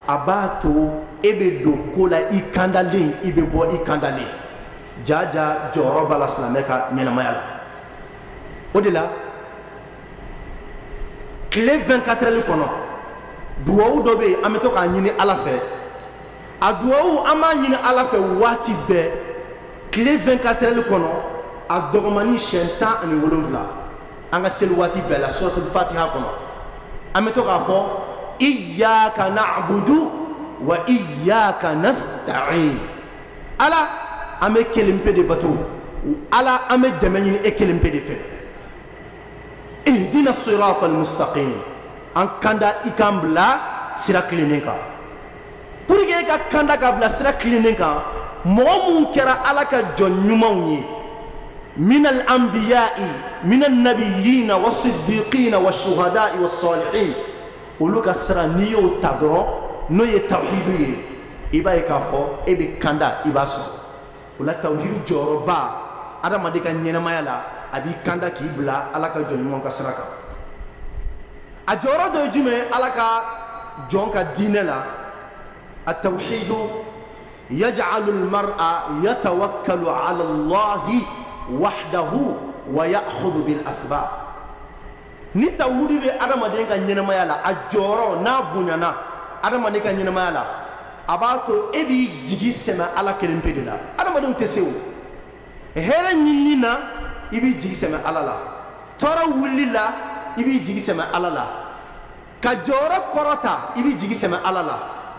abato ebe do kola I kandalen ibe bo I kandalen jaja joro bala islameka nyenamaya la odela clé 24 heures kono duwawu do be ameto ka nyini ala fe aduwawu ama nyini ala fe wati be clé 24 heures kono adogomani shenta ani wolonvla anga sel wati be la suratul fatiha kono ameto ka fo iyyaka na'budu wa iyyaka nasta'in ala ame kelimpe de bato ala ame demenyini e kelimpe de fe ihdina siratal mustaqim an kanda ikambla sira klininka pour que ka kanda ka bla sira klininka mo mun kera ala ka jonnuma yi min al anbiya'i min an nabiyyin was siddiqin was shuhada'i was salihin uluka sira niyo tadro no ye tawhidu ye iba ka fo e be kanda iba so ula tawhidu joroba adama de ka nyenama yala abi kanda ki bla alaka joni mon ka saraka a joro do jume alaka jonka dinela at-tawhid yaj'alu al-mar'a yatawakkalu 'ala Allah wahdahu wa ya'khudhu bil asbab ni tawhid be adama de ka nyenama yala a joro na bunyana adama de ka nyenama yala abato ebi jigi sema ala kelimpe de la adama de tesew hele nyinina ibi jigi sema alala tora wulila ibi jigi sema alala ka jora korota ibi jigi sema alala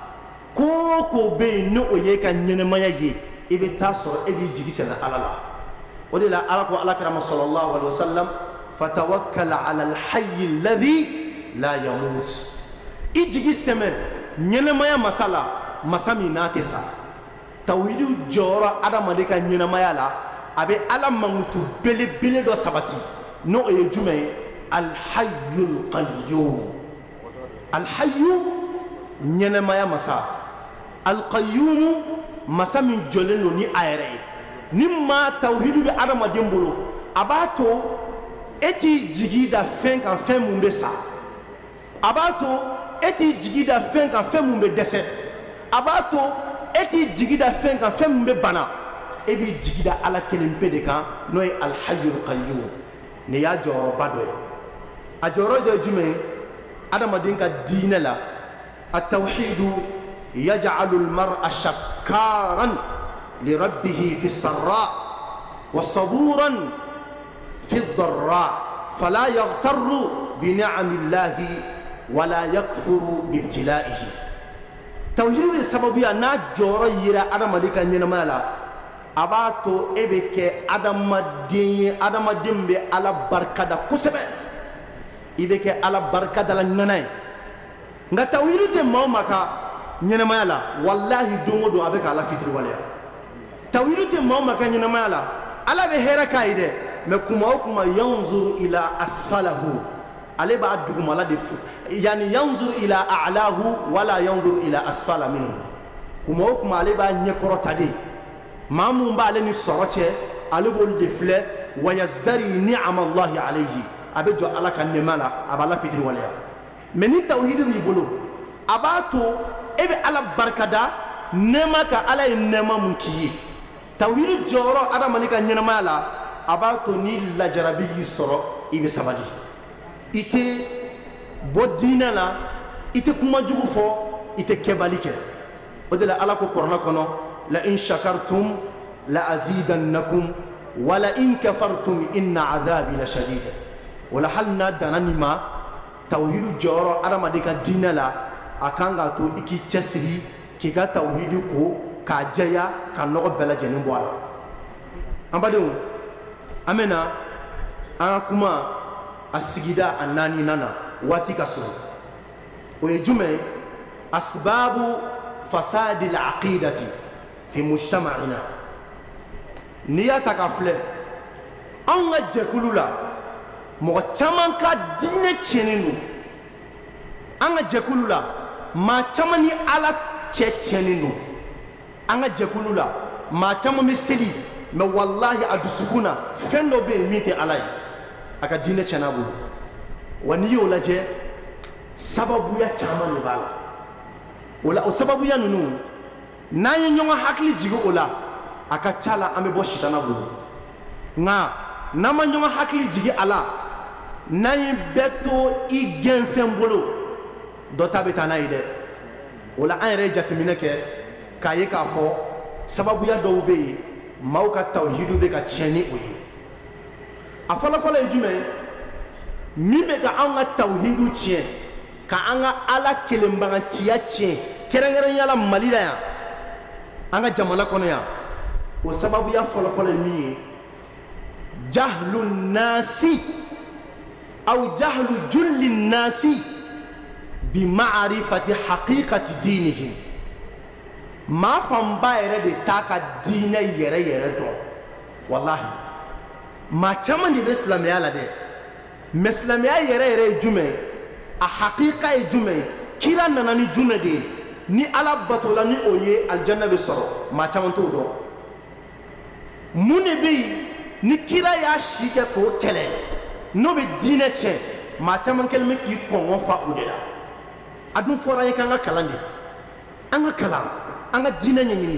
ko be no oye ka nyenemaya ye ibi tasoro ibi jigi sema alala odila alako alakrama sallallahu alaihi wasallam fatawakkal ala alhayy alladhi la yamut ijigi sema nyenemaya masala masami natesa tawhidu jora adama de ka nyenemaya la abe ala mangutu bele bele do sabati no e jume al hayyul qayyum al hayyu nyene maya masa al qayyum masa min joleno ni ayre ni ma tawhidu be adama dembolo abato eti jigida fen kan fen mumbe sa abato eti jigida fen kan fen mumbe dese abato eti jigida fen kan fen mumbe bana ebi jigida ala kelimpe de kan no ye al hayyul qayyum ne ya joro badwe a joro de jume adama din ka dina la at tawhid yaj'alu al mar'a shakkaran li rabbih fi sarra wa saburan fi ad-darra fala yaghtarru bi ni'amillahi wala yakfuru bi ibtila'ihi tawhid sababu ya na joro yira adama din ka nyina mala abato ebeke adamaden be ala barkada kusebe ibeke ala barkada la nanay nga tawhidu te mawmaka nyenema la wallahi dongo do abeka ala fitri wala tawhidu te mawmaka nyenema la ala be hera kaide me kuma yanzuru ila asfalahu ale ba duguma la de yani yanzuru ila a'lahu wala yanzuru ila asfala minhu kuma ale ba nyekorota de mamu mbale ni soroche ale bol de fle wa yazdari ni'am Allah alayhi abejo ala kan nemala abala fitri wala meni tawhid ni bolo abato ebe ala barkada nema ka ala nema munkiyi tawhid joro adama ni ka nemala abato ni la jarabi soro ibe sabadi ite bodina la ite kuma jugu fo ite kebalike odela ala ko korona kono la in shakartum la azidannakum wala in kafartum inna adhabi la shadid wala halna dananima tawhidu joro adama de ka dina la akanga to iki chesri ki ga tawhidu ko ka jaya ka nogo bela jeni boala ambade amena akuma asigida anani nana wati kasro o ejume asbabu fasadi al-aqidati fi mujtama'ina niya takafle anga jekulula mo chaman ka dine cheninu anga jekulula ma chamani ala cheninu anga jekulula ma chamami seli me wallahi adusukuna fendo be mite alai aka dine chenabu wani yo laje sababu ya chamani bala o sababu ya nunu n'an ye ɲɔgɔn hakili jigi o la a ka ca la an bɛ bɔ sitana bolo nka n'an ma ɲɔgɔn hakili jigi a la n'an ye bɛɛ to i gɛnfɛn bolo dɔ ta bɛ taa n'a ye dɛ o la an yɛrɛ ye jateminɛ kɛ k'a ye k'a fɔ sababuya dɔw bɛ yen maaw ka tawhidu bɛ ka tiɲɛ ni o ye a fɔlɔfɔlɔ ye jumɛn min bɛ ka anw ka tawhidu tiɲɛ ka an ka ala kelenbaganciya tiɲɛ kɛrɛnkɛrɛnnenya la Mali la yan an ka jamana kɔnɔ yan o sababuya fɔlɔfɔlɔ ye min ye jahlu nasi aw jahlu julli nasi bi ma'rifati haqiqati dinihim maa fanba yɛrɛ de t'a ka diinɛ yɛrɛ yɛrɛ dɔn wallahi maa caman de bɛ silamɛya la dɛ mais silamɛya yɛrɛ yɛrɛ ye jumɛn a haqiqa ye jumɛn kira nana ni jumɛn de ye ni ala batola ni o ye aljanna bɛ sɔrɔ maa caman t'o dɔn mun de bɛ yen ni kira y'a si kɛ k'o kɛlɛ n'o bɛ diinɛ tiɲɛ maa caman kɛlen bɛ k'i kɔngɔ fa o de la a dun fɔra an ye k'an ka kalan de an ka kalan an ka diinɛ ɲɛɲini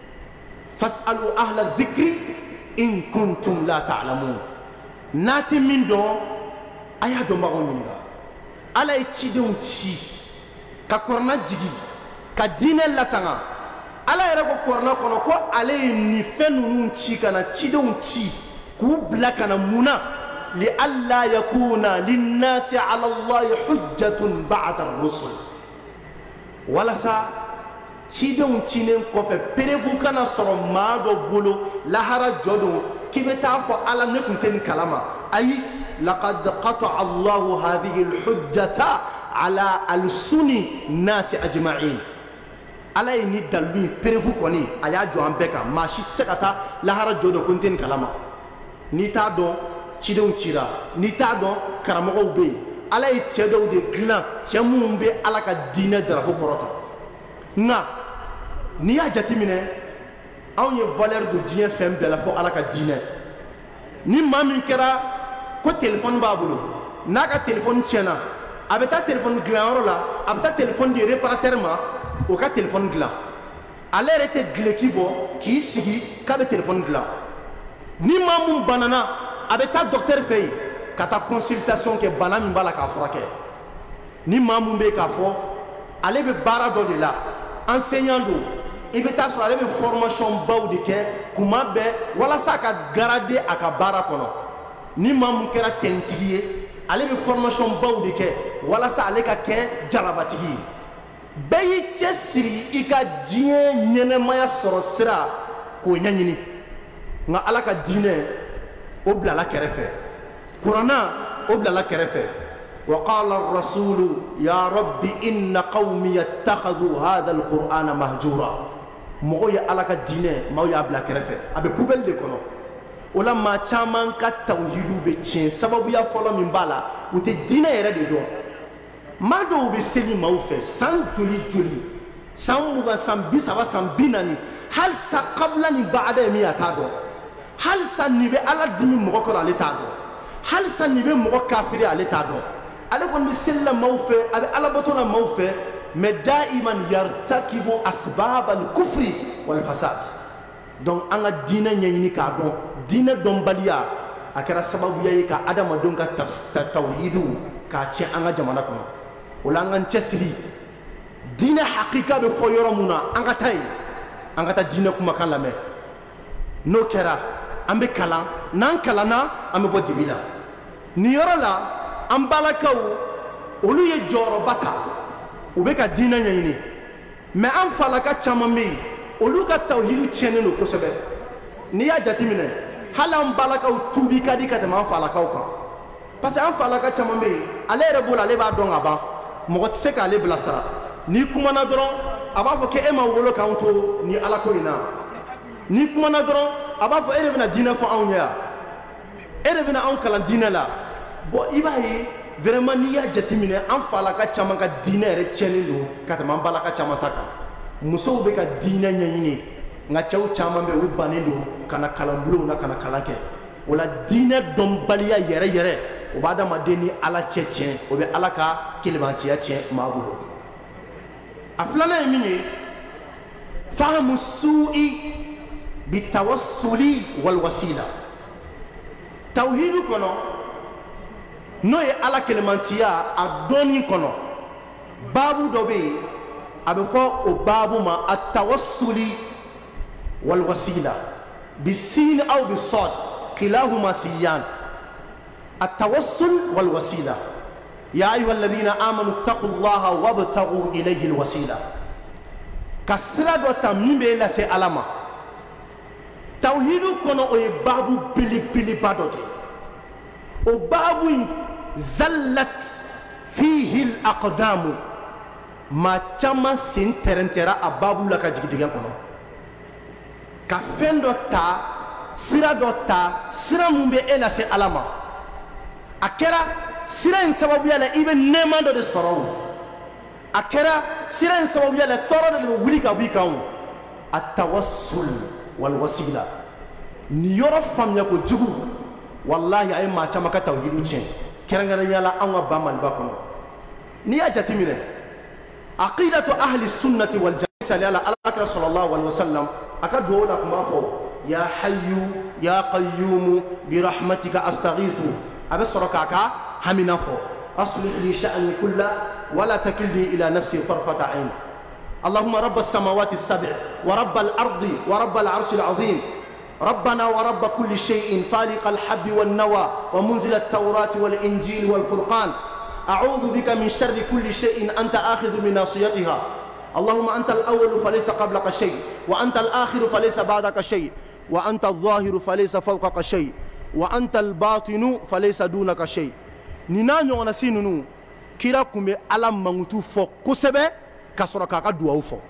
fasalu ahla dhikri in kuntum la ta'lamun n'a tɛ min dɔn a y'a dɔnbagaw ɲininka ala ye cidenw ci ka kɔrɔna jigi ka diinɛ latanga ala yɛrɛ ko kɔrɔna kɔnɔ ko ale ye nin fɛn ninnu ci ka na cidenw ci k'u bila ka na mun na li alla yakuna linnasi ala allahi hujjatun ba'da ar-rusul walasa cidenw cilen kɔfɛ perewu kana sɔrɔ maa dɔ bolo lahara jɔ don k'i bɛ taa fɔ ala ne tun tɛ nin kalama ayi laqad qata'a allahu hadhihi al-hujjata ala al-sunni nasi ajma'in ala ye ni dalu perewu kɔni a y'a jɔ an bɛɛ kan maa si tɛ se ka taa lahara jɔ don ko n tɛ nin kalama n'i t'a dɔn cidenw cira n'i t'a dɔn karamɔgɔw bɛ yen ala ye cɛ dɔw de dilan cɛ minnu bɛ ala ka diinɛ darapo kɔrɔta nka n'i y'a jateminɛ anw ye valeur don diɲɛ fɛn bɛɛ la fɔ ala ka diinɛ ni maa min kɛra ko téléphone b'a bolo n'a ka téléphone tiɲɛna a bɛ taa téléphone dilanyɔrɔ la a bɛ taa téléphone di réparateur ma o ka téléphone dilan ale yɛrɛ tɛ gileki bɔ k'i sigi k'a bɛ téléphone dilan ni maa mun banana a bɛ taa docteur fɛ yen ka taa consultation kɛ bana min b'a la k'a furakɛ ni maa mun bɛ yen k'a fɔ ale bɛ baara dɔ de la enseignant don i bɛ taa sɔrɔ ale bɛ formation baw de kɛ kuma bɛɛ walasa a ka garder a ka baara kɔnɔ ni maa mun kɛra tɛnitigi ye ale bɛ formation baw de kɛ walasa ale ka kɛ jalabatigi ye bɛɛ y'i cɛsiri i ka diɲɛ ɲɛnɛmaya sɔrɔ sira k'o ɲɛɲini nka ala ka diinɛ o bilala kɛrɛfɛ kuranna o bilala kɛrɛfɛ وقال الرسول يا رب إن قومي اتخذوا هذا القرآن مهجورا مغو يا على كدينه ما يا بلا كرفه ابي بوبل دي كونو ولا ما تشامان كا توحيدو بتشين سبب يا فولو من بالا وتي دينه يرا دي دون ما دو بسلي ماوفه سان جولي جولي سان موغا سان بيسابا سان بيناني هل سا قبل ني بعد مي اتادو هل سان ني بي على دين مغو كو علي تادو هل سان ني بي مغو كافري علي تادو ale kɔni bɛ seli la maaw fɛ a bɛ alabato la maaw fɛ mais daiman yartakibu asbab al-kufri wal fasad donc an ka diinɛ ɲɛɲini k'a dɔn diinɛ dɔnbaliya a kɛra sababuya ye ka adamadenw ka tawhidu k'a tiɲɛ an ka jamana kɔnɔ o la an k'an cɛsiri diinɛ hakika bɛ fɔ yɔrɔ mun na an ka taa yen an ka taa diinɛ kumakan lamɛn n'o kɛra an bɛ kalan n'an kalanna an bɛ bɔ dibi la nin yɔrɔ la an balakaw olu ye jɔyɔrɔba ta u bɛ ka diinɛ ɲɛɲini mais an falaka caman bɛ yen olu ka tawhidu tiɲɛnen don kosɛbɛ n'i y'a jateminɛ hali an balakaw tuubi ka di ka tɛmɛ an falakaw kan parce que an falaka caman bɛ yen ale yɛrɛ bolo ale b'a dɔn ka ban mɔgɔ tɛ se k'ale bilasira n'i kumana dɔrɔn a b'a fɔ k'e ma wolo k'anw to ni alako in na n'i kumana dɔrɔn a b'a fɔ e de bɛna diinɛ fɔ anw ye yan e de bɛna anw kalan diinɛ la bon i b'a ye vraiment n'i y'a jateminɛ an falaka caman ka diinɛ yɛrɛ tiɲɛnen don ka tɛmɛ an balaka caman ta kan musow bɛ ka diinɛ ɲɛɲini nka cɛw caman bɛ yen u bannen don ka na kalanbulonw na ka na kalan kɛ o la diinɛ dɔnbaliya yɛrɛ yɛrɛ o b'a adamaden ni ala cɛ tiɲɛ o bɛ ala ka kelebantiya tiɲɛ maa bolo aflana minye fahamu su'i bitawassuli wal wasila tawhidu kono no ye ala kelemantiya a doni kono babu dobe abe fo o babu ma at-tawassuli wal wasila bisin aw bisad kilahuma siyan التوسل والوسيلة يا أيها الذين آمنوا اتقوا الله وابتغوا إليه الوسيلة كسرة وتمني بلا سي علامة توحيد كنا أي بابو بلي بلي بادوتي أو بابو زلت فيه الأقدام ما تما سنترنترا أبابو لك جيجي كنا كفن دوتا سيرا دوتا سيرا مبي إلا سي علامة akera sira en sababu yala ibe nema do de soro akera sira en sababu yala toro de wuli ka bi kan at-tawassul wal wasila ni yoro famnya ko jugu wallahi ay ma chama ka tawhidu chen kerangara yala anwa bamal bakono ni ya jatimire aqidatu ahli sunnati wal jamaa ala akra sallallahu alaihi wasallam akadu wala kuma fo ya hayyu ya qayyum bi rahmatika astaghithu أبي سركاكا همنا فو أصلح لي شأني كله ولا تكلني إلى نفسي طرفة عين اللهم رب السماوات السبع ورب الأرض ورب العرش العظيم ربنا ورب كل شيء فالق الحب والنوى ومنزل التوراة والإنجيل والفرقان أعوذ بك من شر كل شيء أنت آخذ من ناصيتها اللهم أنت الأول فليس قبلك شيء وأنت الآخر فليس بعدك شيء وأنت الظاهر فليس فوقك شيء وأنت الباطن فليس دونك شيء نينا نيونا سينونو كيرا كومي على مانغوتو فو كوسبه كاسورا كاكا دواو فو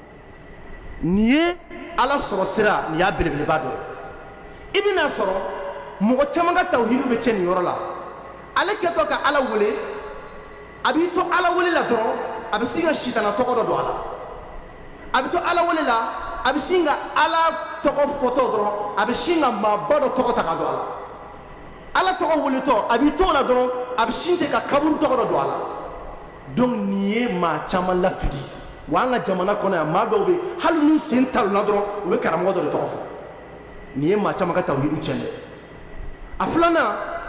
نيه على سورو سرا نيا بلبل بادو ابن سورو مغو تشامغا توحيد بيتشن يورولا على كيتو كا على ولي ابي تو على ولي لا درو ابي سيغا شيطان توكو دو على ابي تو على ولي لا ابي سيغا على توكو فوتو درو ابي سيغا ما بودو توكو تاكا دو على ala togo wulito abi to la doron abi shinte ka kaburu togo do ala donc niye ma chama lafidi wanga jamana kono ya ma do be halu nu sental la doron o be karamo do togo fo niye ma chama ka tawhidu chende aflana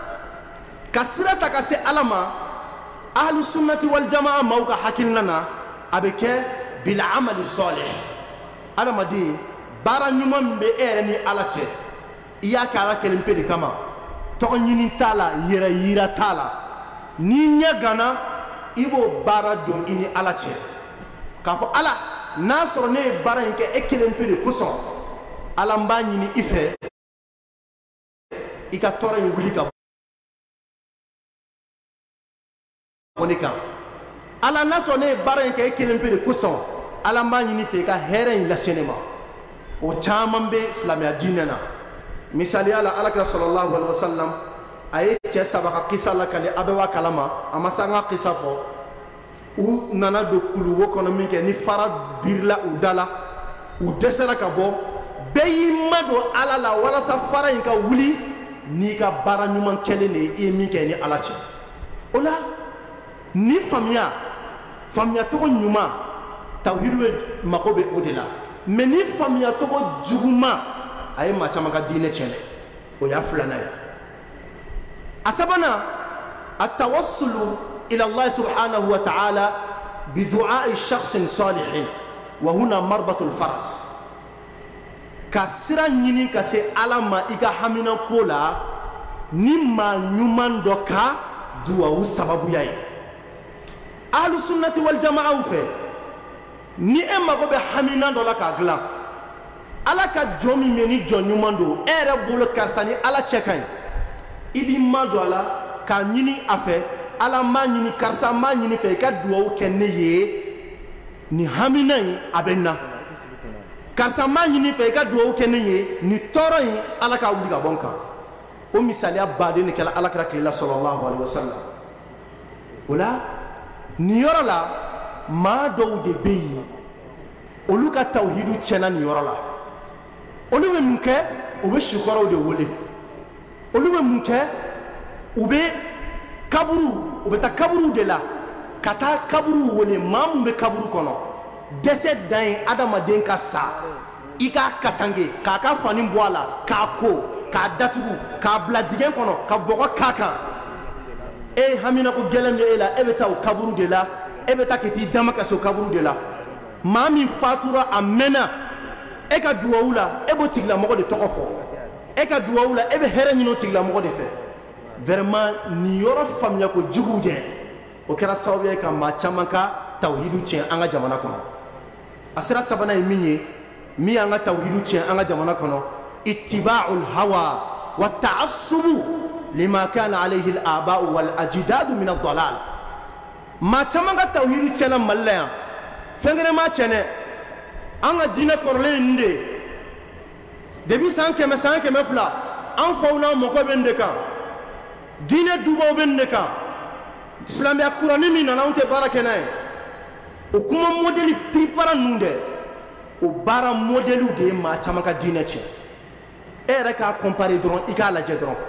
kasrata ka se alama ahlu sunnati wal jamaa mawka hakilnana abeke bil amal salih alama di bara nyumam be ere ni alache iya ka ala kelimpe de kama togo nyini tala yira yira tala ni nyagana ibo bara do ini ala che kafo ala nasoro ne bara nke ekelen pede kuso ala mba nyini ife ika tora yulika onika ala nasoro ne bara nke ekelen pede kuso ala mba nyini fe ka heren la senema o chamambe islamia dinana misali ala alakira sallallahu alaihi wasallam aye cɛ saba ka kisa la kale abewa kalama amasanga kisa fo u nana do kulu wo kono min kɛ ni fara birla u dala u dɛsɛra ka bɔ bɛɛ y'i madon ala la walasa fara in ka wuli n'i ka baara ɲuman kɛlen de ye i ye min kɛ ni ala cɛ o la ni faamuya tɔgɔ ɲuman tawhidu bɛ mago bɛ o de la mais ni faamuya tɔgɔ juguman a ye maa caman ka diinɛ tiɲɛ o y'a filanan ye a sabanan atawassulu ila Allah subhanahu wa ta'ala bidu'a'i shakhsin salihin wa huna marbatul faras ka sira ɲini ka se ala ma i ka hamina ko la ni maa ɲuman dɔ ka duwawu sababuya ye ahlu sunnati wal jama'aw fɛ ni e mago bɛ hamina dɔ la k'a dilan ala ka jɔn min bɛ ni jɔn ɲuman don e yɛrɛ bolo karisa ni ala cɛ ka ɲi i b'i ma don a la k'a ɲini a fɛ ala m'a ɲini karisa m'a ɲini fɛ i ka duwawu kɛ ne ye ni hamina in a bɛ na karisa m'a ɲini fɛ i ka duwawu kɛ ne ye ni tɔɔrɔ in ala k'a wuli ka bɔ n kan o misaliya baden de kɛra alakira tilela sallallahu alaihi wasallam o la nin yɔrɔ la maa dɔw de bɛ yen olu ka tawhidu tiɲɛna nin yɔrɔ la olu bɛ mun kɛ u bɛ sikɔrɔw de wele olu bɛ mun kɛ u bɛ kaburu u bɛ taa kaburu de la ka taa kaburu wele maa mun bɛ kaburu kɔnɔ dɛsɛ dan ye adamaden ka sa i k'a kasange k'a ka fani bɔ a la k'a ko k'a datugu k'a bila dingɛ kɔnɔ ka bɔgɔ k'a kan e hamina ko gɛlɛn bɛ e la e bɛ taa o kaburu de la e bɛ taa ka t'i dama kasi o kaburu de la maa min fatura a mɛnna e ka duwawu la e b'o tigilamɔgɔ de tɔgɔ fɔ e ka duwawu la e bɛ hɛrɛ ɲini o tigilamɔgɔ de fɛ vraiment nin yɔrɔ faamuya ko juguw dɛ o kɛra sababu ye ka maa caman ka tawhidu tiɲɛ an ka jamana kɔnɔ a sera sabanan ye min ye min y'an ka tawhidu tiɲɛ an ka jamana kɔnɔ ittiba'ul hawa wa ta'assubu lima kana alayhi al-aba'u wal ajdadu min ad-dalal maa caman ka tawhidu tiɲɛna Mali la yan fɛn kelen ma tiɲɛ dɛ an ka diinɛ kɔrɔlen in de depuis san 100 san 200 an faw n'an mɔkɔ bɛ nin de kan diinɛ dubaw bɛ nin de kan silamɛya kurani min nana anw tɛ baara kɛ n'a ye o kuma modèle prépara ninnu dɛ o baara modèle de ye maa caman ka diinɛ tiɲɛ e yɛrɛ k'a comparer dɔrɔn i k'a lajɛ dɔrɔn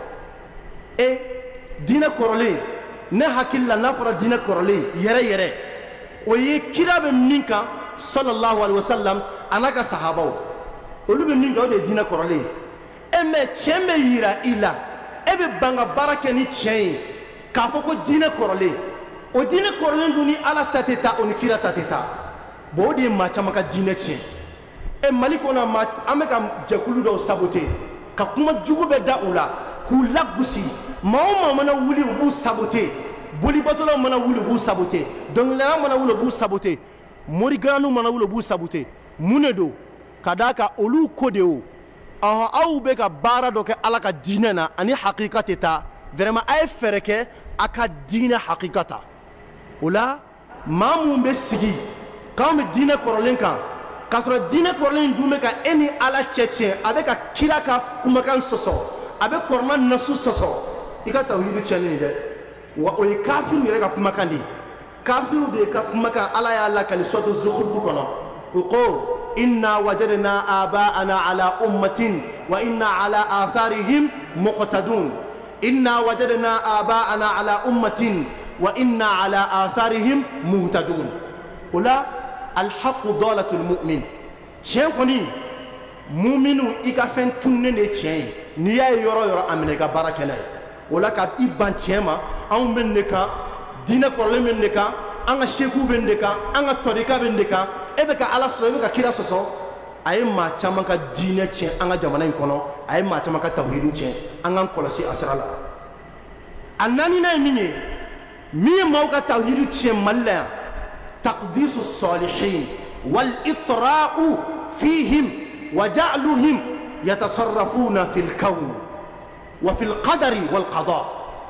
diinɛ kɔrɔlen ne hakili la n'a fɔra diinɛ kɔrɔlen yɛrɛ yɛrɛ o ye kira bɛ min kan sallallahu alaihi wasallam a n'a ka sahabaw olu bɛ min kan o de ye diinɛ kɔrɔlen mais tiɲɛ bɛ yira i la e bɛ ban ka baara kɛ ni tiɲɛ ye k'a fɔ ko diinɛ kɔrɔlen o diinɛ kɔrɔlen dun ni ala ta tɛ taa o ni kira ta tɛ taa bon o de ye maa caman ka diinɛ tiɲɛ Mali kɔnɔ an bɛ ka jɛkulu dɔw saboter ka kuma jugu bɛ da u la k'u lagosi maa o maa mana wuli u b'u saboter bolibatɔlaw mana wuli u b'u saboter dɔnkilidala mana wuli u b'u saboter morigalaninw mana wuli u b'u saboter mun de don ka d'a kan olu ko de o aw bɛ ka baara dɔ kɛ ala ka diinɛ na ani hakika tɛ taa vraiment a ye fɛɛrɛ kɛ a ka diinɛ hakika ta o la maa mun bɛ sigi k'anw bɛ diinɛ kɔrɔlen kan k'a sɔrɔ diinɛ kɔrɔlen dun bɛ ka e ni ala cɛ tiɲɛ a bɛ ka kira ka kumakan sɔsɔ a bɛ kɔrɔma nasu sɔsɔ i ka tawhidu tiɲɛni dɛ wa o ye kafiru yɛrɛ ka kumakan de ye kafiru de ka kumakan ala y'a lakali suratu zukhrufu kɔnɔ o ko inna wajadna aba'ana ala ummatin wa inna ala atharihim muqtadun inna wajadna aba'ana ala ummatin wa inna ala atharihim muhtadun o la alhaqu dalatul mu'min tiɲɛ kɔni muminu i ka fɛn tununnen de ye tiɲɛ ye n'i y'a ye yɔrɔ yɔrɔ a minɛ i ka baara kɛ n'a ye o la ka i ban tiɲɛ ma anw bɛ nin de kan diinɛ kɔrɔlen bɛ nin de kan an ka sekuw bɛ nin de kan an ka tɔrika bɛ nin de kan e bɛ ka ala sɔsɔ e bɛ ka kira sɔsɔ a ye maa caman ka diinɛ tiɲɛ an ka jamana in kɔnɔ a ye maa caman ka tawhidu tiɲɛ an k'an kɔlɔsi a sira la a naaninan ye min ye min ye maaw ka tawhidu tiɲɛ Mali la yan taqdisu salihin wal itra'u fihim wa ja'luhum yatasarrafuna fil kawn wa fil qadari wal qada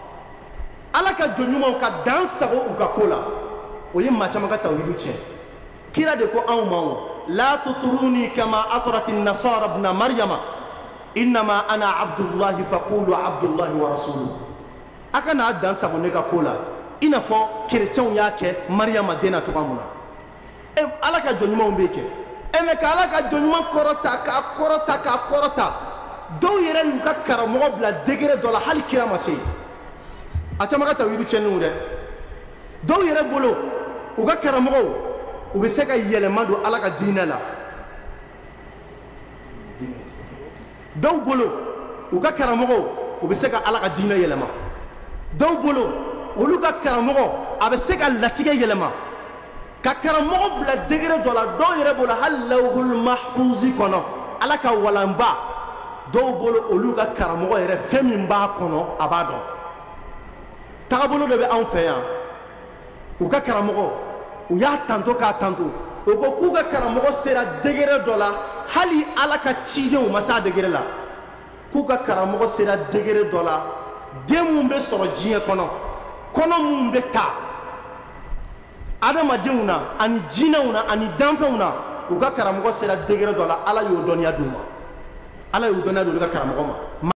ala ka jɔnɲumanw ka dan sago u ka ko la o ye maa caman ka tawhidu tiɲɛ kira de ko anw ma la tuturuni kama atrati nasara ibn maryama innama ana abdullahi faqulu abdullahi wa rasuluhu a ka n'a dan sago ne ka ko la i n'a fɔ kerecɛnw y'a kɛ mariyama den na cogoya mun na ala ka jɔnɲumanw b'e kɛ mais ka ala ka jɔnɲuman kɔrɔta k'a kɔrɔta k'a kɔrɔta dɔw yɛrɛ y'u ka karamɔgɔ bila degré dɔ la hali kira ma se a caman ka tawhidu tiɲɛniw dɛ dɔw yɛrɛ bolo u ka karamɔgɔw u bɛ se ka yɛlɛma don ala ka diinɛ la dɔw bolo u ka karamɔgɔw u bɛ se ka ala ka diinɛ yɛlɛma dɔw bolo olu ka karamɔgɔ a bɛ se ka latigɛ yɛlɛma ka karamɔgɔ bila degré dɔ la dɔw yɛrɛ bolo hali lawhul mahfuzi kɔnɔ ala ka walanba dɔw bolo olu ka karamɔgɔ yɛrɛ fɛn min b'a kɔnɔ a b'a dɔn tagabolo dɔ bɛ anw fɛ yan u ka karamɔgɔ u y'a tanto k'a tanto o ko k'u ka karamɔgɔ sera degré dɔ la hali ala ka cidenw ma se a degré la k'u ka karamɔgɔ sera degré dɔ la den mun bɛ sɔrɔ diɲɛ kɔnɔ kɔnɔ mun bɛ ta adamadenw na ani jinɛw na ani danfɛnw na u ka karamɔgɔ sera degré dɔ la ala y'o dɔnniya d'u ma ala y'o dɔnniya d'olu ka karamɔgɔ ma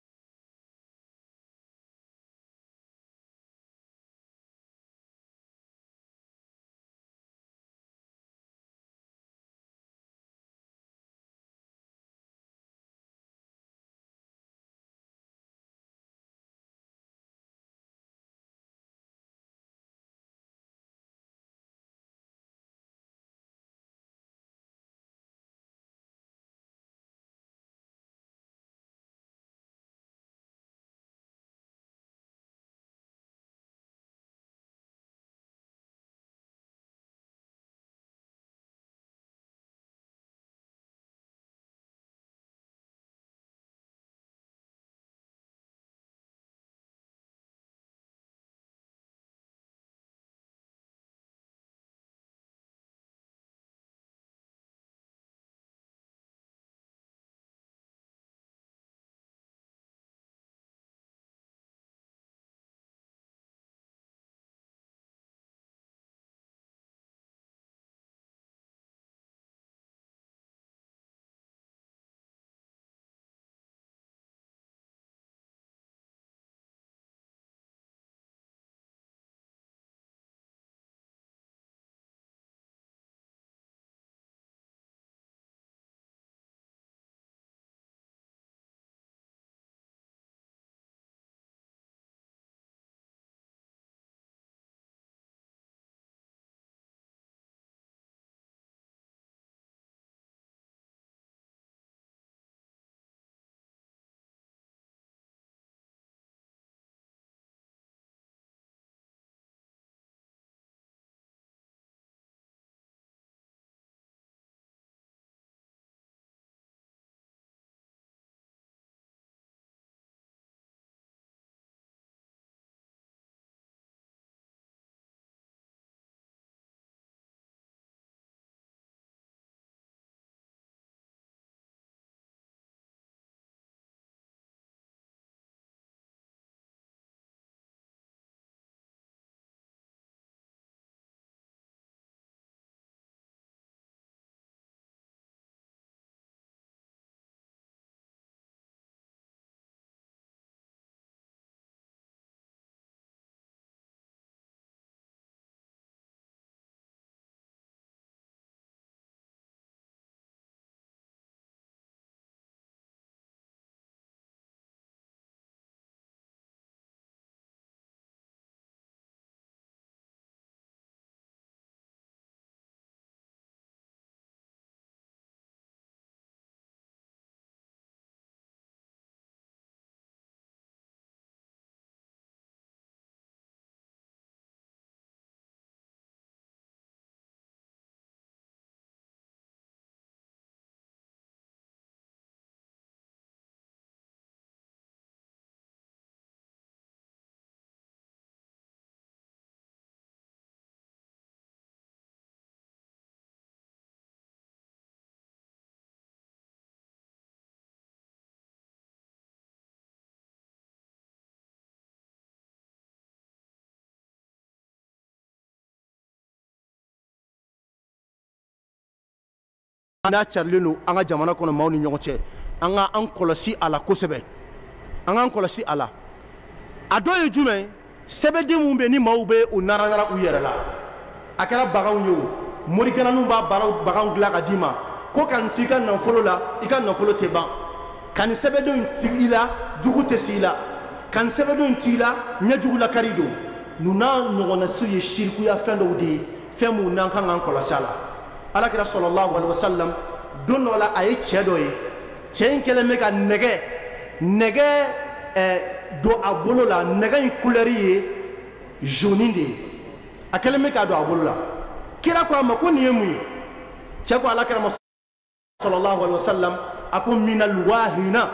n'a carilen don an ka jamana kɔnɔ maaw ni ɲɔgɔn cɛ an ka an kɔlɔsi a la kosɛbɛ an k'an kɔlɔsi a la a dɔ ye jumɛn sɛbɛden mun bɛ ni maaw bɛ u nara u yɛrɛ la a kɛra baganw ye o morikɛlaninw b'a baganw dilan ka d'i ma ko ka nin to i ka nafolo la i ka nafolo tɛ ban ka nin sɛbɛdenw in to i la jugu tɛ se i la ka nin sɛbɛdenw in to i la ɲɛjugu lakari don ninnu n'a ɲɔgɔnna ye sirikuya fɛn dɔw de ye fɛn mun n'an kan k'an kɔlɔsi a la alakira sallallahu alaihi wasallam don dɔ la a ye cɛ dɔ ye cɛ in kɛlen bɛ ka nɛgɛ don a bolo la nɛgɛ in couleur ye jaune de ye a kɛlen bɛ ka don a bolo la kira ko a ma ko nin ye mun ye cɛ ko alakira ma sallallahu alaihi wasallam a ko minal wahina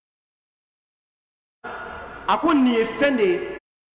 a ko nin ye fɛn de ye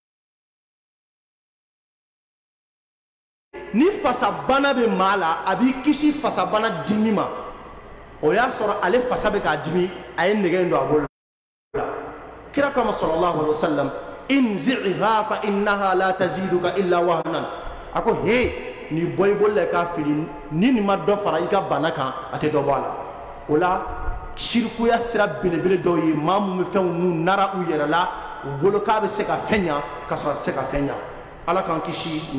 ni fasabana bɛ maa la a b'i kisi fasabana dimi ma o y'a sɔrɔ ale fasa bɛ k'a dimi a ye nɛgɛ in don a bolo la kira kama sallallahu alaihi wasallam inzi'ha fa innaha la taziduka illa wahnan a ko he ni bɔ i bolo la k'a fili ni nin ma dɔ fara i ka bana kan a tɛ dɔ bɔ a la o la sirikuya sira belebele dɔw ye maa mun bɛ fɛnw n'u nara u yɛrɛ la u bolo k'a bɛ se ka fɛn ɲa k'a sɔrɔ a tɛ se ka fɛn ɲa ala k'an kisi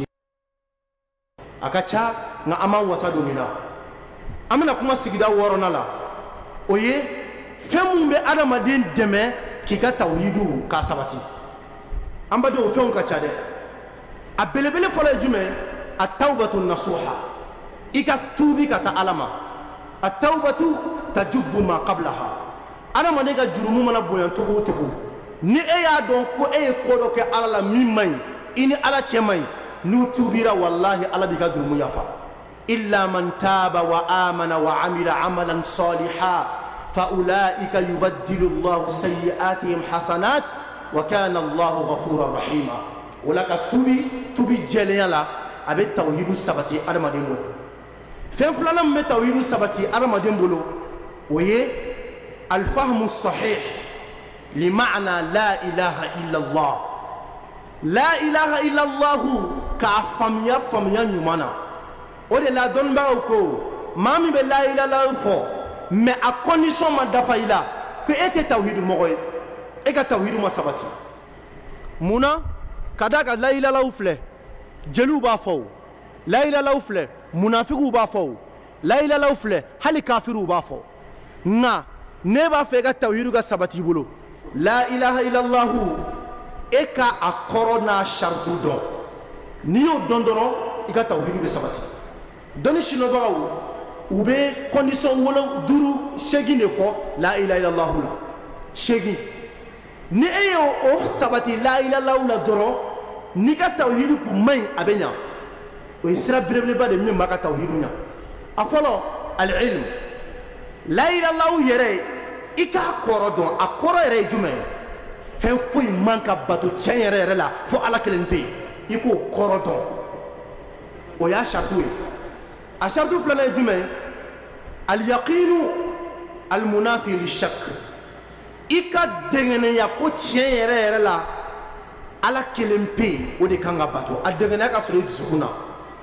a ka ca nka an m'an wasa don nin na an bɛna kuma sigida 6nan la o ye fɛn mun bɛ adamaden dɛmɛ k'i ka tawhidu k'a sabati an badenw o fɛnw ka ca dɛ a belebele fɔlɔ ye jumɛn a tawbatu nasuha i ka tuubi ka taa ala ma a tawbatu tajubbu ma qablaha adamaden ka jurumu mana bonya cogo o cogo ni e y'a dɔn ko e ye ko dɔ kɛ ala la min man ɲi i ni ala cɛ man ɲi n'u tubira wallahi ala b'i ka jurumu yafa illa man taba wa amana wa amila amalan salihan fa ulaika yubaddilu Allahu sayyi'atihim hasanat wa kana Allahu ghafuran rahima wala ka tubi jɛlenya la a bɛ tawhidu sabati adamaden bolo fɛn filanan min bɛ tawhidu sabati adamaden bolo o ye alfahmu sahih li ma'na la ilaha illa Allah la ilaha illa Allah k'a faamuya ɲuman na o de la dɔnnibagaw ko maa min bɛ la ilaha fɔ mais a condition ma dafa i la ko e tɛ tawhidu mɔgɔ ye e ka tawhidu ma sabati munna ka d'a kan la ilaha filɛ jeliw b'a fɔ o la ilaha filɛ munafikiw b'a fɔ o la ilaha filɛ hali kafiriw b'a fɔ nka ne b'a fɛ e ka tawhidu ka sabati i bolo la ilaha illallah e ka a kɔrɔ n'a saritu dɔn n'i y'o dɔn dɔrɔn i ka tawhidu bɛ sabati dɔnni sinɔbagaw u bɛ condition 7 de fɔ la ilaha illallah la 8 ni e y'o sabati la ilaha illallah la dɔrɔn n'i ka tawhidu kun man ɲi a bɛ ɲa o ye sira belebeleba de min b'a ka tawhidu ɲa a fɔlɔ al-ilm la ilaha illallah yɛrɛ i k'a kɔrɔ dɔn a kɔrɔ yɛrɛ ye jumɛn ye fɛn foyi man ka bato tiɲɛ yɛrɛ yɛrɛ la fo ala kelen pe i k'o kɔrɔ dɔn o y'a saritu ye a saritu filanan ye jumɛn al-yaqinu al-munafi li-shak i ka dɛngɛnɛya ko tiɲɛ yɛrɛ yɛrɛ la ala kelen pe o de kan ka bato a dɛngɛnɛya ka sɔrɔ i dusukun na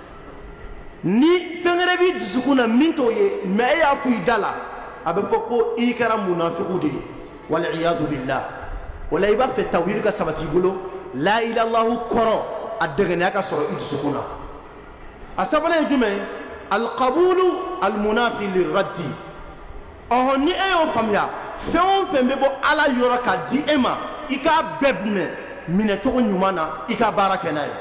ni fɛn wɛrɛ b'i dusukun na min t'o ye mais e y'a fɔ i da la a bɛ fɔ ko i kɛra munafiku de ye wal-iyadu billah o la i b'a fɛ tawhid ka sabati i bolo la ilaha illallah kɔrɔ a dɛngɛnɛya ka sɔrɔ i dusukun na a sabanan ye jumɛn al-qabulu al-munafi li-raddi ɔhɔn ni e y'o faamuya fɛn o fɛn bɛ bɔ ala yɔrɔ k'a di e ma i k'a bɛɛ minɛcogo ɲuman na i ka baara kɛ n'a ye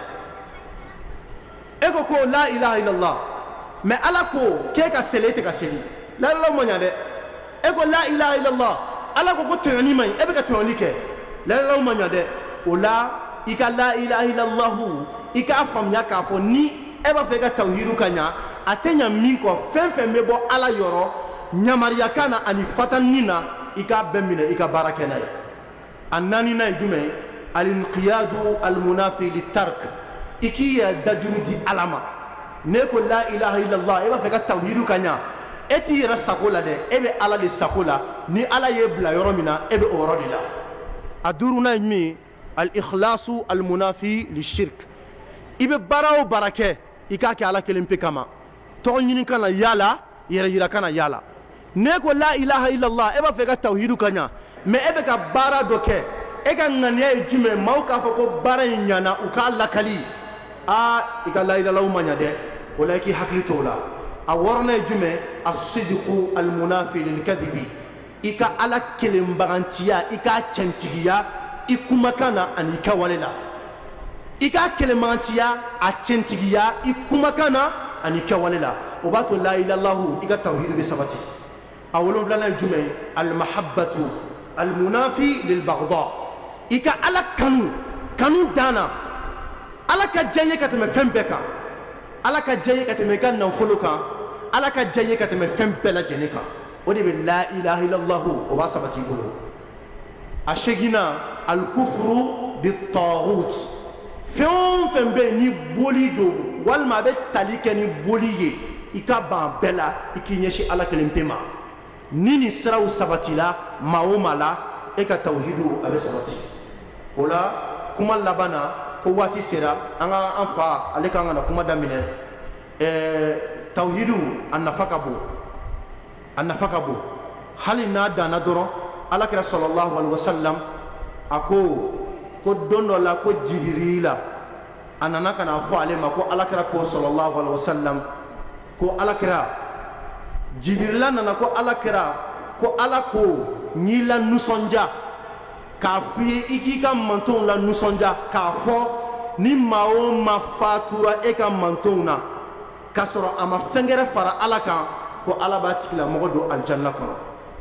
e ko ko la ilaha illallah mais ala ko k'e ka seli e tɛ ka seli la ilaha ma ɲa dɛ e ko la ilaha illallah ala ko tɔɲɔni man ɲi e bɛ ka tɔɲɔni kɛ la ilaha ma ɲa dɛ o la i ka la ilaha illallah i k'a faamuya k'a fɔ ni e b'a fɛ i ka tawhidu ka ɲa a tɛ ɲa min kɔ fɛn fɛn bɛ bɔ ala yɔrɔ ɲamariyakan na ani fatanni na i k'a bɛɛ minɛ i ka baara kɛ n'a ye a naaninan ye jumɛn al-inqiyadu al-munafi li-tark i k'i yɛrɛ dajuru di ala ma ne ko la ilaha illallah e b'a fɛ ka tawhidu ka ɲa e t'i yɛrɛ sago la dɛ e bɛ ala de sago la ni ala y'e bila yɔrɔ min na e bɛ o yɔrɔ de la a duurunan ye min ye al-ikhlasu al-munafi li-shirk i bɛ baara o baara kɛ i k'a kɛ ala kelen pe kama tɔgɔ ɲini kana yala yɛrɛ yira kana yala ne ko la ilaha illallah e b'a fɛ ka tawhidu ka ɲa mais e bɛ ka baara dɔ kɛ e ka ŋaniya ye jumɛn maaw k'a fɔ ko baara in ɲana u k'a lakali i ka la ilaha ma ɲa dɛ o la i k'i hakili to o la a wɔɔrɔnan ye jumɛn as-sidqu al-munafi lil-kadhibi i ka ala kelenbagantiya i k'a cɛntigiya i kumakan na ani i kɛwale la i k'a kelenbagantiya a cɛntigiya i kumakan na ani i kɛwale la o b'a to la ilaha illallah i ka tawhidu bɛ sabati a wolonfilanan ye jumɛn al-mahabbatu al-munafi lil-baghda i ka ala kanu danna ala ka diya ye ka tɛmɛ fɛn bɛɛ kan ala ka diya ye ka tɛmɛ i ka nafolo kan ala ka diya ye ka tɛmɛ fɛn bɛɛ lajɛlen kan o de bɛ la ilaha illallah o b'a sabati i bolo a segina al-kufru bit-taghut fɛn o fɛn bɛ yen ni boli don walima a bɛ tali kɛ ni boli ye i ka ban bɛɛ la i k'i ɲɛsin ala kelen pe ma ni nin siraw sabatila maa o maa la e ka tawhidu a bɛ sabati o la kuma laban na ko waati sera an fa ale kan ka na kuma daminɛ tawhidu a nafa ka bon hali n'a danna dɔrɔn alakira sallallahu alaihi wasallam a ko don dɔ la ko jibirila a nana ka na fɔ ale ma ko alakira ko sallallahu alaihi wasallam ko alakira jibirila nana ko alakira ko ala ko n'i la nusɔndiya k'a f'i ye i k'i ka mantonw la nusɔndiya k'a fɔ ni maa o maa fatura e ka mantonw na k'a sɔrɔ a ma fɛn gɛrɛ fara ala kan ko ala b'a tigilamɔgɔ don alijanna kɔnɔ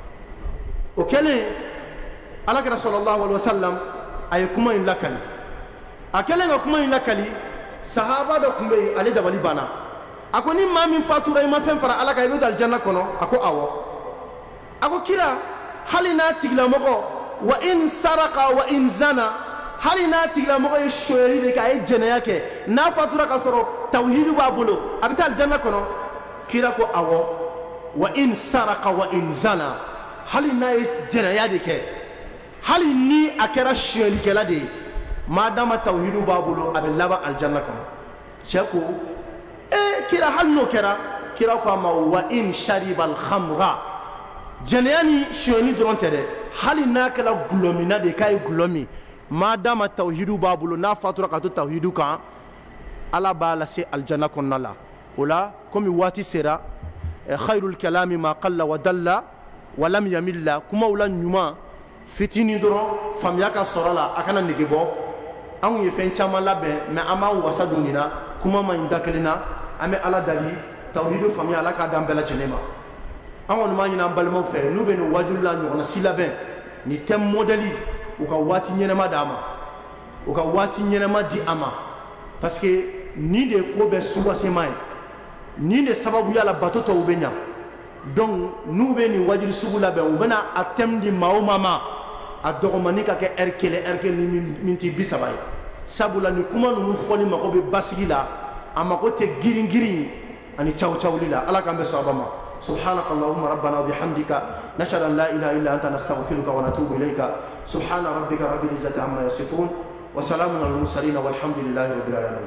o kɛlen alakira sallallahu alaihi wasallam a ye kuma in lakali a kɛlen ka kuma in lakali sahaba dɔ tun bɛ yen ale dabali banna a ko ni maa min fatura i ma fɛn fara ala kan i bɛ don alijanna kɔnɔ a ko awɔ a ko kira hali n'a tigilamɔgɔ wa in saraka wa in zana hali n'a tigilamɔgɔ ye soyɛli de kɛ a ye jɛnɛya kɛ n'a fatura ka sɔrɔ tawhidu b'a bolo a bɛ taa alijanna kɔnɔ kira ko awɔ wa in saraka wa in zana hali n'a ye jɛnɛya de kɛ hali ni a kɛra soyɛlikɛla de ye madama tawhidu b'a bolo a bɛ laban alijanna kɔnɔ cɛ ko kira hali n'o kɛra kira ko a ma wa in shariba al-khamra jɛnɛya ni soyɛni dɔrɔn tɛ dɛ hali n'a kɛra gulɔmina de k'a ye gulɔ min madama tawhidu b'a bolo n'a fatura ka to tawhidu kan ala b'a lase alijanna kɔnɔna la o la komi waati sera khairul kalami ma qalla wa dalla wa lam yamilla kumaw la ɲuman fitinin dɔrɔn faamuya ka sɔrɔ la a kana nege bɔ an ye fɛn caman labɛn mais an b'an wasa don nin na kuma ma ɲi da kelen na an bɛ ala dali tawhidu faamuya ala k'a d'an bɛɛ lajɛlen ma an kɔni b'a ɲini an balimaw fɛ n'u bɛ nin wajulu la ɲɔgɔnna si labɛn nin thème modèle u ka waati ɲɛnama d'a ma u ka waati ɲɛnama di a ma parce que nin de ye ko bɛɛ subaseman ye nin de sababuya la bato tɔw bɛ ɲa donc n'u bɛ nin wajulu sugu labɛn u bɛna a thème di maa o maa ma a dɔgɔmani ka kɛ heure kelen ni miniti 30 ye sabula ni kuma ninnu fɔli mago bɛ basigi la a mago tɛ girin ani cawuli la ala k'an bɛ sɔn a ba ma سبحانك اللهم ربنا وبحمدك نشهد أن لا إله إلا أنت نستغفرك ونتوب إليك سبحان ربك رب العزة عما يصفون وسلام على المرسلين والحمد لله رب العالمين.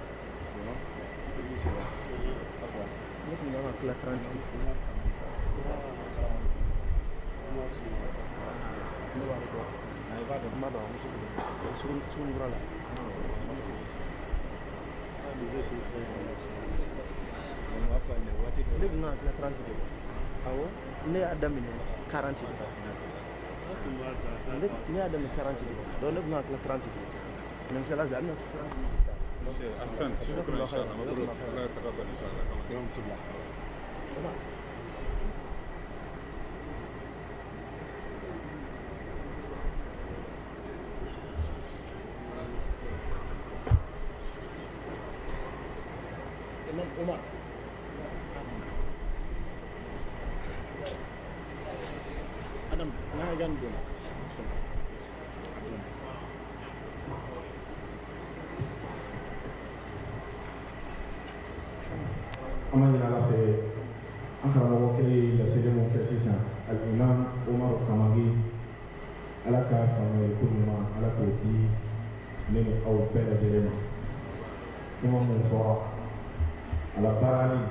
Ne ada min 40 ne ada min 40 don ne bna 30 من خلال زعلنا احسنت شكرا ان شاء الله مبروك الله يتقبل ان شاء الله يوم الصباح Imam Umar Adam nah jangan dulu أماني على في أنكر موكلي لسيدنا كسيسنا الإمام عمر كماغي على كافة يكون ما على كودي من أو بين جريمة إمام مفرع على باراني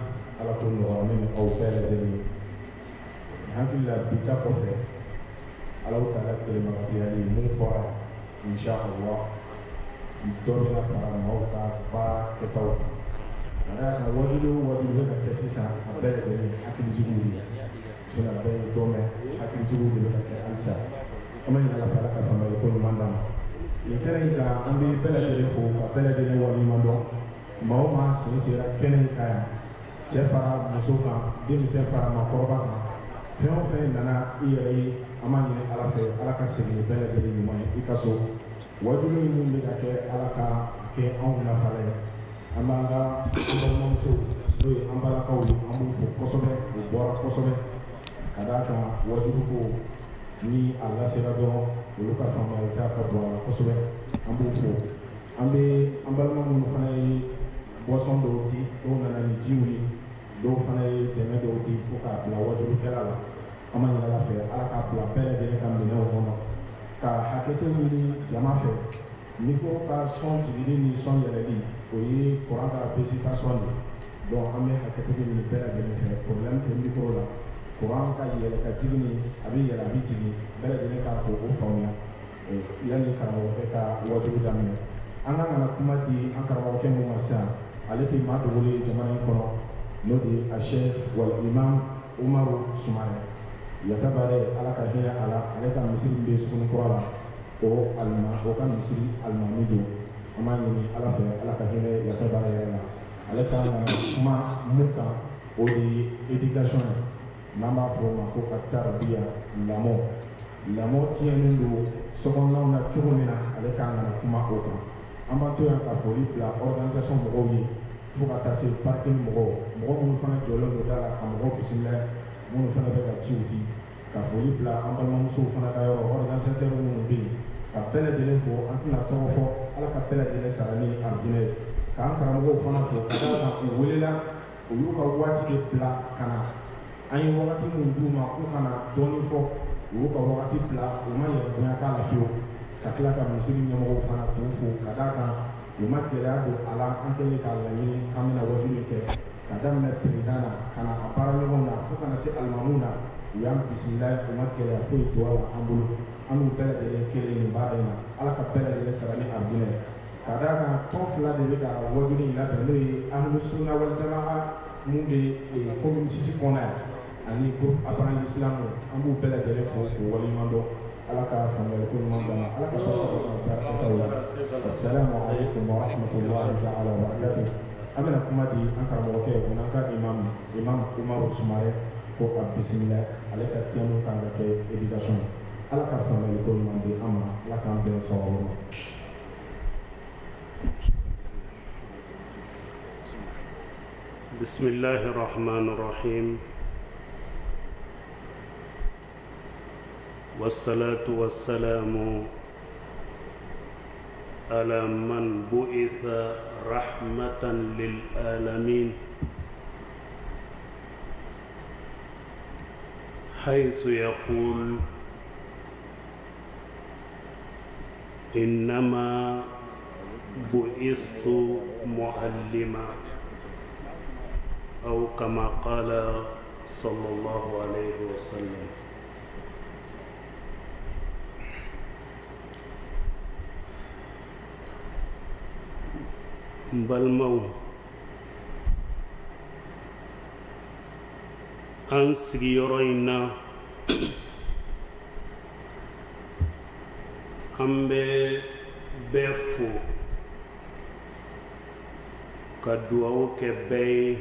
ala ko nɔgɔya ne ni aw bɛɛ lajɛlen ye hakili la bi ta kɔfɛ alaw taala kɛlɛmagatiyali mun fɔra inshallah dɔ bɛna fara maaw ka baara kɛtaw kan ka d'a kan wajibi o wajibi bɛ ka kɛ sisan a bɛɛ lajɛlen ye hakilijigiw de ye a bɛɛ ye dɔ mɛn hakilijigiw de bɛ ka kɛ halisa an bɛ ɲini ala fɛ ala ka faamuyali ko ɲuman d'an ma nin kɛnɛ in kan an bɛ bɛɛ lajɛlen fo ka bɛɛ lajɛlen waleɲuman dɔn maa o maa sen sera kɛnɛ in kan yan cɛ fara muso kan denmisɛn fara maakɔrɔba kan fɛn o fɛn nana i yɛrɛ ye an b'a ɲini ala fɛ ala ka segin bɛɛ lajɛlen ɲuman ye i ka so wajibi minnu bɛ ka kɛ ala ka kɛ anw nafala ye an b'an ka balimamuso n'o ye an balakaw ye an b'u fo kosɛbɛ u bɔra kosɛbɛ ka d'a kan wajibi ko ni a lasera dɔrɔn olu ka faamuyali ta ka bon a la kosɛbɛ an b'u fo an bɛ an balima minnu fana ye boisson dɔw di dɔw nana ni jiw ye dɔw fana ye dɛmɛ dɔw di fo k'a bila wajibikɛla la an b'a ɲini ala fɛ ala k'a bila bɛɛ lajɛlen ka minɛnw kɔnɔ ka hakɛto ɲini jama fɛ n'i ko ka sɔn jigili ni sɔn yɛlɛli o ye kuran ka basification de donc an bɛ hakɛto ɲini bɛɛ lajɛlen fɛ problème tɛ micro la kuran ka yɛlɛ ka jigin ni a bɛ yɛlɛ a bɛ jigin bɛɛ lajɛlen k'a ko o faamuya yanni karamɔgɔkɛ ka wajibi daminɛ an ka kana kuma di an karamɔgɔkɛ mun ma sisan ale tɛ maa dogolen ye jamana in kɔnɔ n'o de ye a chef wal imam Umaru Sumare yatabare ala ka hinɛ a la ale ka misiri min bɛ Sugunikura la o ka misiri alimami don an b'a ɲini ala fɛ ala ka hinɛ yatabare yɛrɛ la ale ka na kuma mun kan o de ye éducation ye n'an b'a fɔ o ma ko ka tarabiya lamɔ tiɲɛnen don sokɔnɔnaw na cogo min na ale kan ka na kuma o kan an b'a to yan ka foli bila organisation mɔgɔw ye fo ka taa se parti mɔgɔw minnu fana jɔlen don da la ka mɔgɔw bisimila minnu fana bɛ ka ciw di ka foli bila an balimamusow fana ka yɔrɔ organisateur minnu bɛ yen ka bɛɛ lajɛlen fo an tɛna tɔgɔ fɔ ala ka bɛɛ lajɛlen sara ni arijinɛ ye k'an karamɔgɔw fana fo ka d'a kan u welela u y'u ka waati de bila ka na an ye wagati min d'u ma k'u kana dɔɔnin fɔ u y'u ka wagati bila u ma yɛrɛ bonya k'a la fiyewu ka tila ka misiri ɲɛmɔgɔw fana k'u fo ka d'a kan u ma gɛlɛya don a la an kɛlen k'a laɲini k'an bɛna wajibi kɛ ka daminɛ président na ka na a baara ɲɔgɔnw na fo kana se alimamuw na u y'an bisimila u ma gɛlɛya foyi to a la an bolo an n'u bɛɛ lajɛlen kelen nin baara in na ala ka bɛɛ lajɛlen sara ni arijinɛ ye ka d'a kan tɔn fila de bɛ ka wajibi in labɛn n'o ye ahlu sunna wal jamaa mun bɛ commune 6 kɔnɔ yan ani groupe apprenti islamu an b'u bɛɛ lajɛlen fo k'u waleɲuman dɔn ala ka faamuyali ko ɲuman d'an ma ala ka barakataw la assalamu alaikum wa rahmatullahi ta'ala wa barakatuh an bɛna kuma di an karamɔgɔkɛ o n'an ka imam Umaru Sumare ko a bisimila ale ka tiyɛnu kan ka kɛ éducation ala ka faamuyali ko ɲuman di an ma ala k'an bɛn sababu ma bismillahi rahmani rahim والصلاة والسلام على من بعث رحمة للعالمين حيث يقول إنما بعثت معلما أو كما قال صلى الله عليه وسلم balimaw an sigiyɔrɔ in na an bɛ bɛɛ fo ka dugawu kɛ bɛɛ ye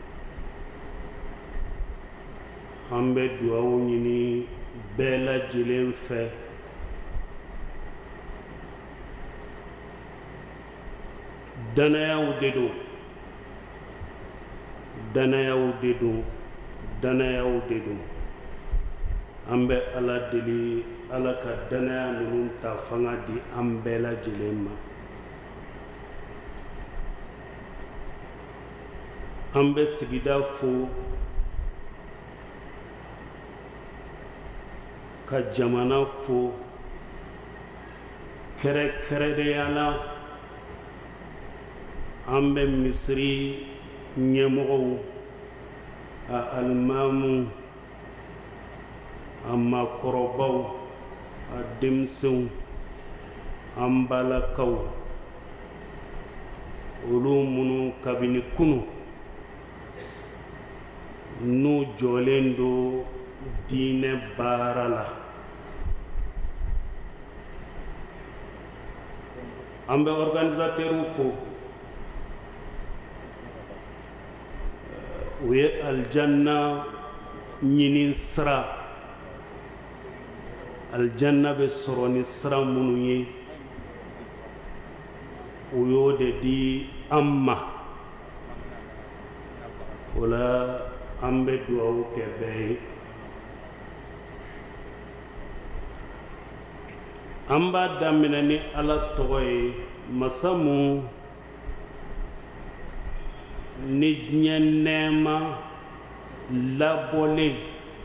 an bɛ dugawu ɲini bɛɛ lajɛlen fɛ danayaw de don an bɛ ala deli ala ka danaya ninnu ta fanga di an bɛɛ lajɛlen ma an bɛ sigida fo ka jamana fo kɛrɛnkɛrɛnnenya la an bɛ misiri ɲɛmɔgɔw a alimamu a makɔrɔbaw a denmisɛnw an balakaw olu minnu kabini kunu n'u jɔlen do diinɛ baara la an bɛ organisatɛriw fo u ye alijanna ɲini sira alijanna bɛ sɔrɔ ni sira minnu ye u y'o de di an ma o la an bɛ dugawu kɛ bɛɛ ye an b'a daminɛ ni ala tɔgɔ ye masa mun ni diɲɛ nɛɛma labɔlen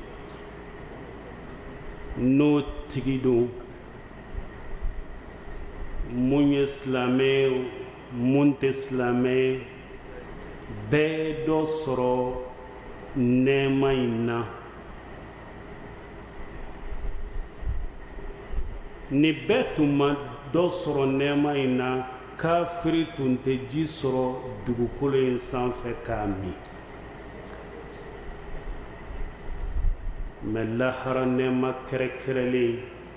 n'o tigi don mun ye silamɛ ye mun tɛ silamɛ ye bɛɛ ye dɔ sɔrɔ nɛɛma in na ni bɛɛ tun ma dɔ sɔrɔ nɛɛma in na kafiri tun tɛ ji sɔrɔ dugukolo in sanfɛ k'a min mɛ lahara nɛɛma kɛrɛkɛrɛlen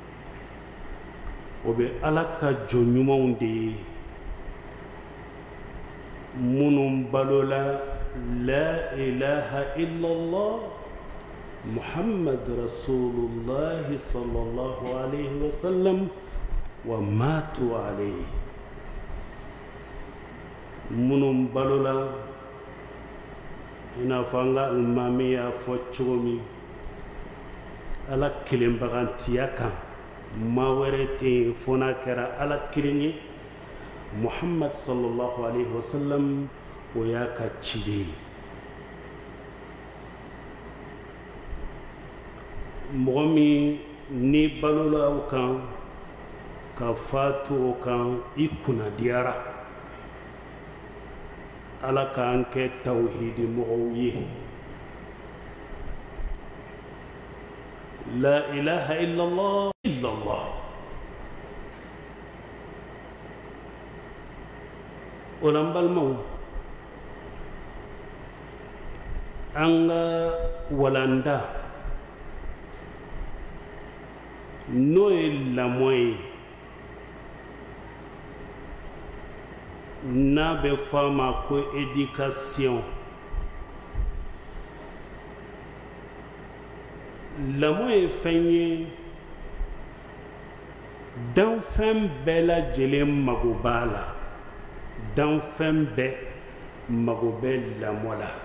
o bɛ ala ka jɔn ɲumanw de ye minnu balola la ilaha illallah muhammad rasulullah sallallahu alaihi wasallam wa matu alaihi minnu balola i n'a fɔ an ka alimami y'a fɔ cogo min ala kelenbagantiya kan maa wɛrɛ tɛ yen fo n'a kɛra ala kelen ye muhammad sallallahu alaihi wasallam o y'a ka ciden ye mɔgɔ min ni balola o kan ka fatu o kan i kunnadiyara ala k'an kɛ tawhidi mɔgɔw ye la ilaha illallah illallah o la n balimaw an ka walanda n'o ye lamɔ ye n'a bɛ fɔ a ma ko éducation lamɔ ye fɛn ye danfɛn bɛɛ lajɛlen mago b'a la danfɛn bɛɛ mago bɛ lamɔ la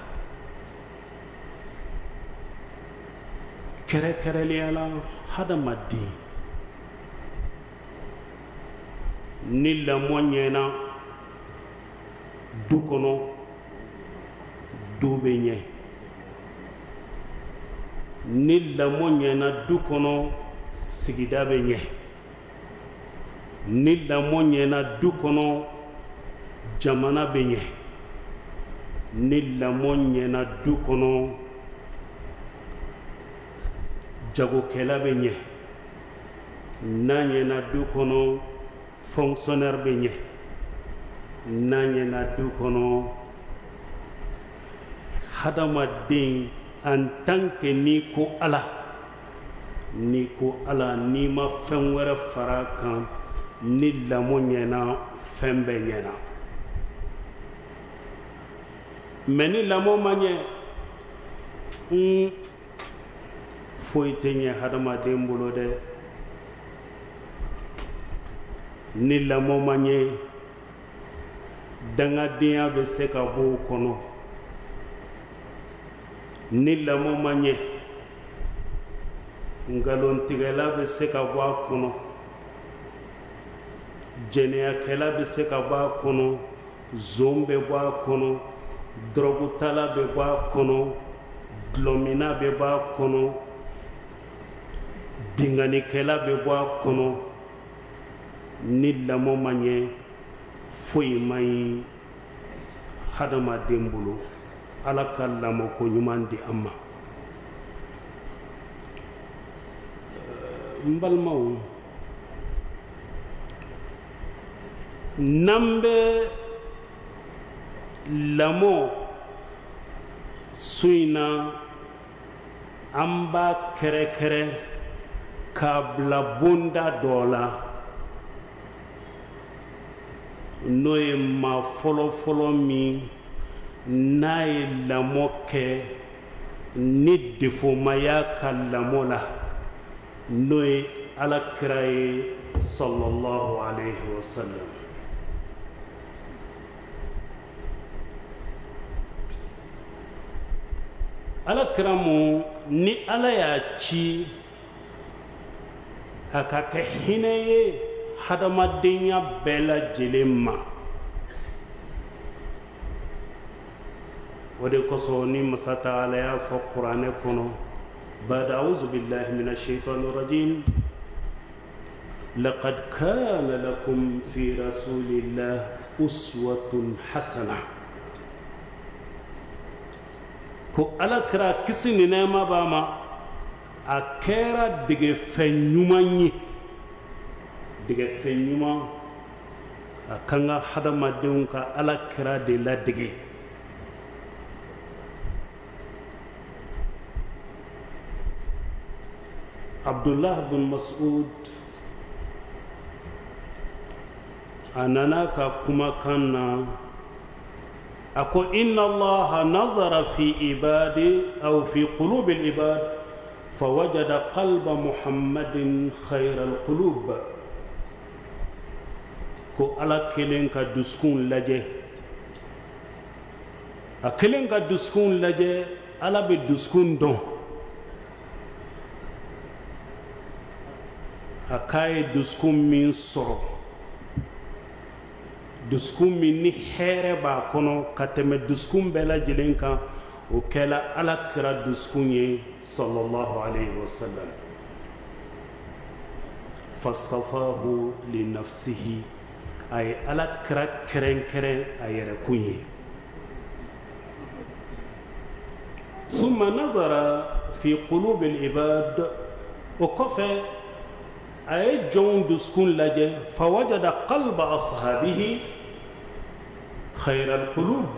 kɛrɛkɛrɛnnenya la hadamaden ni lamɔ ɲɛna du kɔnɔ du bɛ ɲɛ ni lamɔ ɲɛna du kɔnɔ sigida bɛ ɲɛ ni lamɔ ɲɛna du kɔnɔ jamana bɛ ɲɛ ni lamɔ ɲɛna du kɔnɔ jagokɛla bɛ ɲɛ n'a ɲɛna du kɔnɔ fonctionnaire bɛ ɲɛ n'a ɲɛna du kɔnɔ hadamaden en tant que n'i ko ala n'i ma fɛn wɛrɛ fara kan ni lamɔ ɲɛna fɛn bɛɛ ɲɛna mais ni lamɔ ma ɲɛ foyi tɛ ɲɛ hadamaden bolo dɛ ni lamɔ ma ɲɛ dangadenya bɛ se ka bɔ o kɔnɔ ni lamɔ ma ɲɛ ngalontigɛla bɛ se ka bɔ a kɔnɔ jɛnɛyakɛla bɛ se ka bɔ a kɔnɔ zon bɛ bɔ a kɔnɔ dɔrɔgutala bɛ bɔ a kɔnɔ dulɔmina bɛ bɔ a kɔnɔ binganikɛla bɛ bɔ a kɔnɔ ni lamɔ ma ɲɛ foyi ma ɲi hadamaden bolo ala ka lamɔ ko ɲuman di an ma. N balimaw, n'an bɛ lamɔ so in na an b'a kɛrɛkɛrɛ k'a bila bonda dɔ la n'o ye maa fɔlɔfɔlɔ min n'a ye lamɔ kɛ ni defoma y'a ka lamɔ la n'o ye alakira ye sallallahu alayhi wa sallam. Alakira mu ni ala y'a ci a ka kɛ hinɛ ye hadamadenya bɛɛ lajɛlen ma. O de kosɔn ni masa taala y'a fɔ kuranɛ kɔnɔ ba'da a'uzu billahi minash shaitanir rajim laqad kana lakum fi rasulillahi uswatun hasana. Ko alakira kisi ni nɛɛma b'a ma a kɛra degefɛn ɲuman ye. Degefɛn ɲuman a kan ka hadamadenw ka alakira de ladege. Abdullah bin Mas'ud a nana ka kumakan na a ko inna allaha nazara fi ibadi aw fi qulubi al-ibad fawajada qalba muhammadin khayra al-qulub. Ko ala kelen ka dusukun lajɛ, a kelen ka dusukun lajɛ, ala bɛ dusukun dɔn. A k'a ye dusukun min sɔrɔ, dusukun min ni hɛrɛ b'a kɔnɔ ka tɛmɛ dusukun bɛɛ lajɛlen kan, o kɛla alakira dusukun ye sallallahu alayhi wa sallam. fastafahu li nafsihi, a ye alakira kɛrɛnkɛrɛn a yɛrɛkun ye. summa nazara fi qulubi al-ibad, o kɔfɛ a ye jɔnw dusukun lajɛ fawajada qalba ashabihi khayra al-qulub.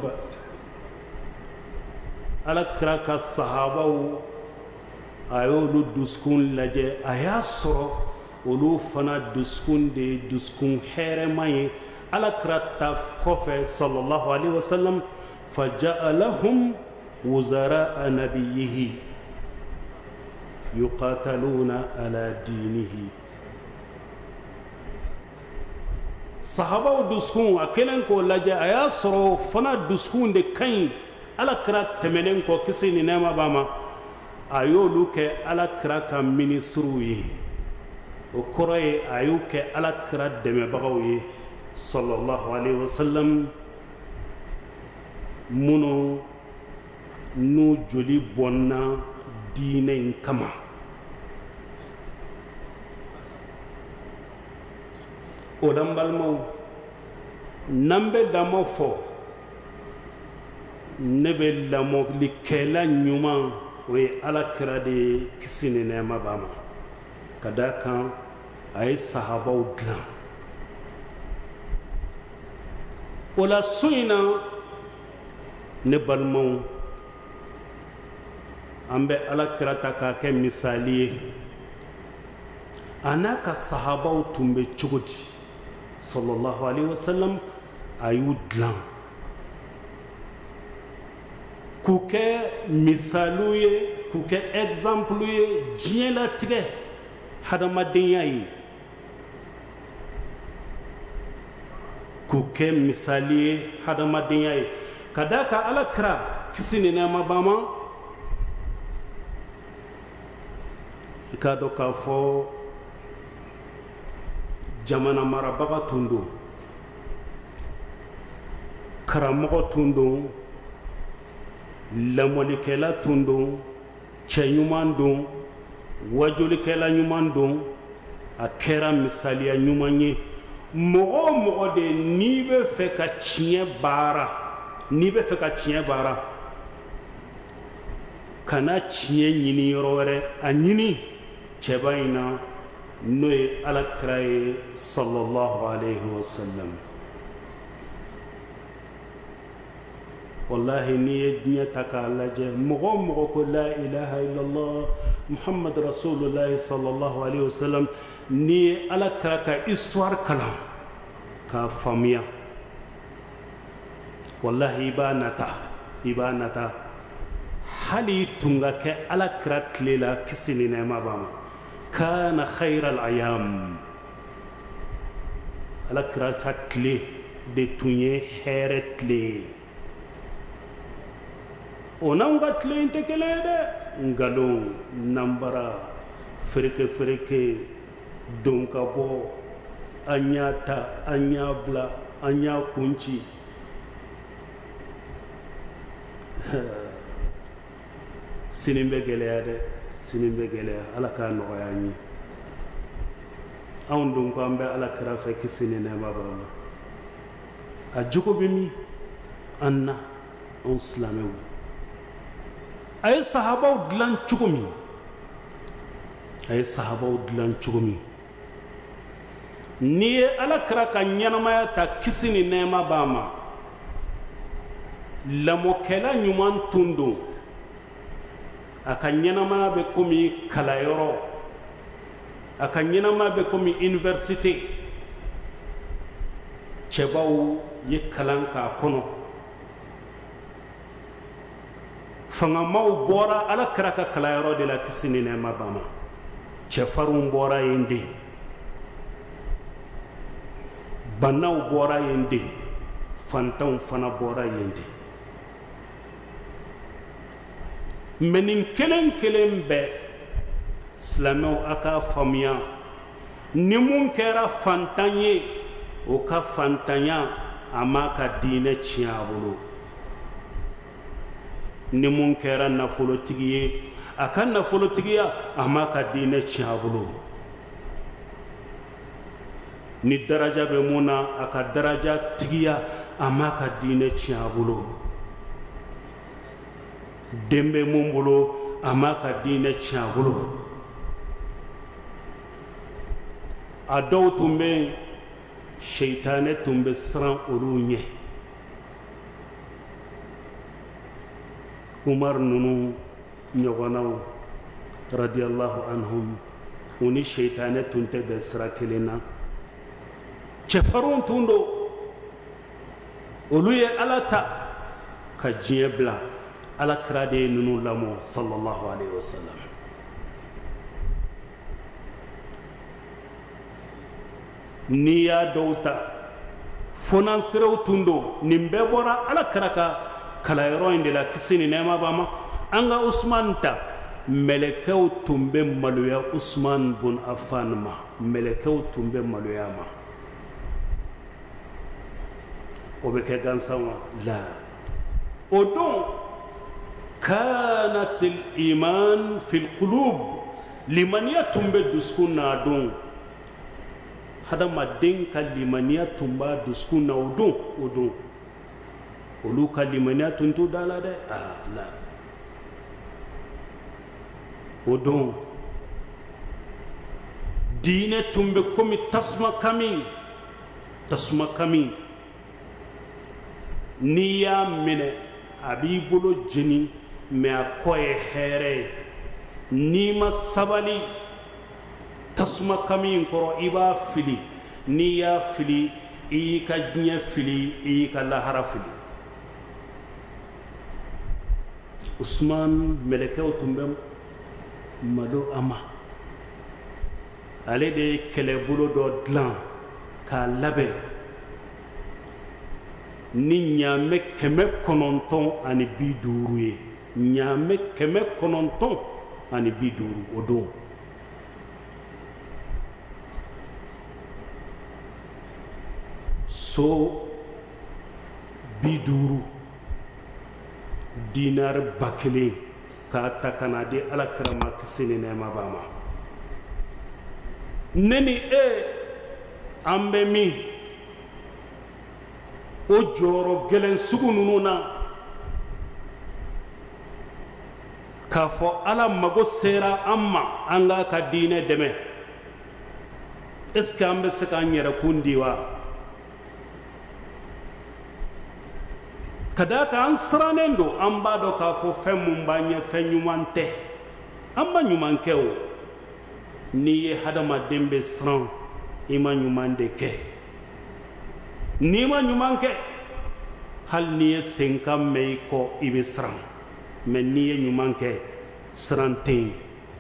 alakira ka sahabaw a y'olu dusukun lajɛ, a y'a sɔrɔ olu fana dusukun de ye dusukun hɛrɛma ye. alakira ta kɔfɛ sallallahu alaihi wasallam faja'alahum wuzara'a nabiyyihi yuqataluna ala dinihi. sahabaw dusukun a kelen k'o lajɛ, a y'a sɔrɔ fana dusukun de ka ɲi alakira tɛmɛnen kɔ kisi ni nɛɛma b'a ma. a y'olu kɛ alakira ka minisiriw ye. o kɔrɔ ye a y'u kɛ alakira dɛmɛbagaw ye sallallahu alaihi wasallam, minnu n'u joli bɔnna diinɛ in kama. o la n balimaw, n'an bɛ lamɔ fɔ, ne bɛ lamɔlikɛla ɲuman, o ye alakira de ye kisi ni nɛɛma b'a ma. ka d'a kan a ye sahabaw dilan. o la so in na ne balimaw, an bɛ alakira ta k'a kɛ misali ye. a n'a ka sahabaw tun bɛ cogo di sallallahu alaihi wasallam. a y'u dilan k'u kɛ misaliw ye, k'u kɛ exemple ye diɲɛlatigɛ hadamadenya ye, k'u kɛ misali ye hadamadenya ye. ka d'a kan alakira kisi ni nɛɛma b'a ma, i k'a dɔn k'a fɔ jamana marabaga tun don, karamɔgɔ tun don, lamɔlikɛla tun don, cɛ ɲuman don, wajolikɛla ɲuman don. a kɛra misaliya ɲuman ye. mɔgɔ o mɔgɔ de n'i bɛ fɛ ka tiɲɛ baara, n'i bɛ fɛ ka tiɲɛ baara, kana tiɲɛ ɲini yɔrɔ wɛrɛ a ɲini cɛba in na n'o ye alakira ye sallallahu alaihi wasallam. wallahi n'i ye diɲɛ ta k'a lajɛ mɔgɔ o mɔgɔ ko la ilaha illallah muhammad rasulullahi sallallahu alaihi wasallam n'i ye alakira ka histoire kalan k'a faamuya wallahi i b'a nata hali tun ka kɛ alakira tile la kisi ni nɛɛma b'a ma kana khayral ayam alakira ka tile de tun ye hɛrɛ tile ye o n'anw ka tile in tɛ kelen ye dɛ nkalon nanbara fereke don ka bɔ an y'a ta an y'a bila an y'a kunci sini bɛ gɛlɛya dɛ sini bɛ gɛlɛya ala k'a nɔgɔya an ye anw dun ko an bɛ alakira fɛ kisi ni nɛɛma b'a ma a jogo bɛ min an na anw silamɛw a ye sahabaw dilan cogo min n'i ye alakira ka ɲɛnamaya ta kisi ni nɛɛma b'a ma lamɔkɛla ɲuman tun don a ka ɲɛnamaya bɛ komi kalayɔrɔ a ka ɲɛnamaya bɛ komi université cɛbaw ye kalan k'a kɔnɔ fangamaw bɔra alakira ka kalayɔrɔ de la kisi ni nɛɛma b'a ma cɛfarinw bɔra yen de banaw bɔra yen de fantanw fana bɔra yen de mɛ nin kelen kelen bɛɛ silamɛw a k'a faamuya ni mun kɛra fantan ye o ka fantanya a m'a ka diinɛ tiɲɛ a bolo ni mun kɛra nafolotigi ye a ka nafolotigiya a m'a ka diinɛ tiɲɛ a bolo ni daraja bɛ mun na a ka daraja tigiya a m'a ka diinɛ tiɲɛ a bolo den bɛ mun bolo a m'a ka diinɛ tiɲɛ a bolo a dɔw tun bɛ yen seitanɛ tun bɛ siran olu ɲɛ umar ninnu ɲɔgɔnnaw radiyallahu anhum u ni seitanɛ tun tɛ bɛn sira kelen na cɛfarinw tun don olu ye ala ta ka diɲɛ bila alakira de ye ninnu lamɔ sallallahu alaihi wasallam n'i y'a dɔw ta fonanserew tun don nin bɛɛ bɔra alakira ka kalayɔrɔ in de la kisi ni nɛɛma b'a ma an ka usman ta mɛlɛkɛw tun bɛ maloya usman bun affan ma mɛlɛkɛw tun bɛ maloya ma o bɛ kɛ gansan wa la o don kanat al-iman fi al-qulub limaniya tun bɛ dusukun na a don hadamaden ka limaniya tun b'a dusukun na o don olu ka limaniya tun t'u da la dɛ la o don diinɛ tun bɛ komi tasuma kami n'i y'a minɛ a b'i bolo jeni mɛ a kɔ ye hɛrɛ ye n'i ma sabali tasuma kami in kɔrɔ i b'a fili n'i y'a fili i y'i ka diɲɛ fili i y'i ka lahara fili usman mɛlɛkɛw tun bɛ malo a ma ale de ye kɛlɛbolo dɔ dilan k'a labɛn ni ɲaamɛ 950 ye ɲaamɛ 950 o don so 50 dinar 1000 k'a ta ka na di alakira ma kisi ni nɛɛma b'a ma ne ni e an bɛ min o jɔyɔrɔ gɛlɛn sugu ninnu na k'a fɔ ala mago sera an ma an k'a ka diinɛ dɛmɛ est ce que an bɛ se k'an yɛrɛ kun di wa ka d'a kan an sirannen don an b'a dɔn k'a fɔ fɛn mun b'an ɲɛ fɛn ɲuman tɛ an ma ɲuman kɛ o n'i ye hadamaden bɛ siran i ma ɲuman de kɛ n'i ma ɲuman kɛ hali n'i ye senkan mɛn i kɔ i bɛ siran mɛ n'i ye ɲuman kɛ siran tɛ yen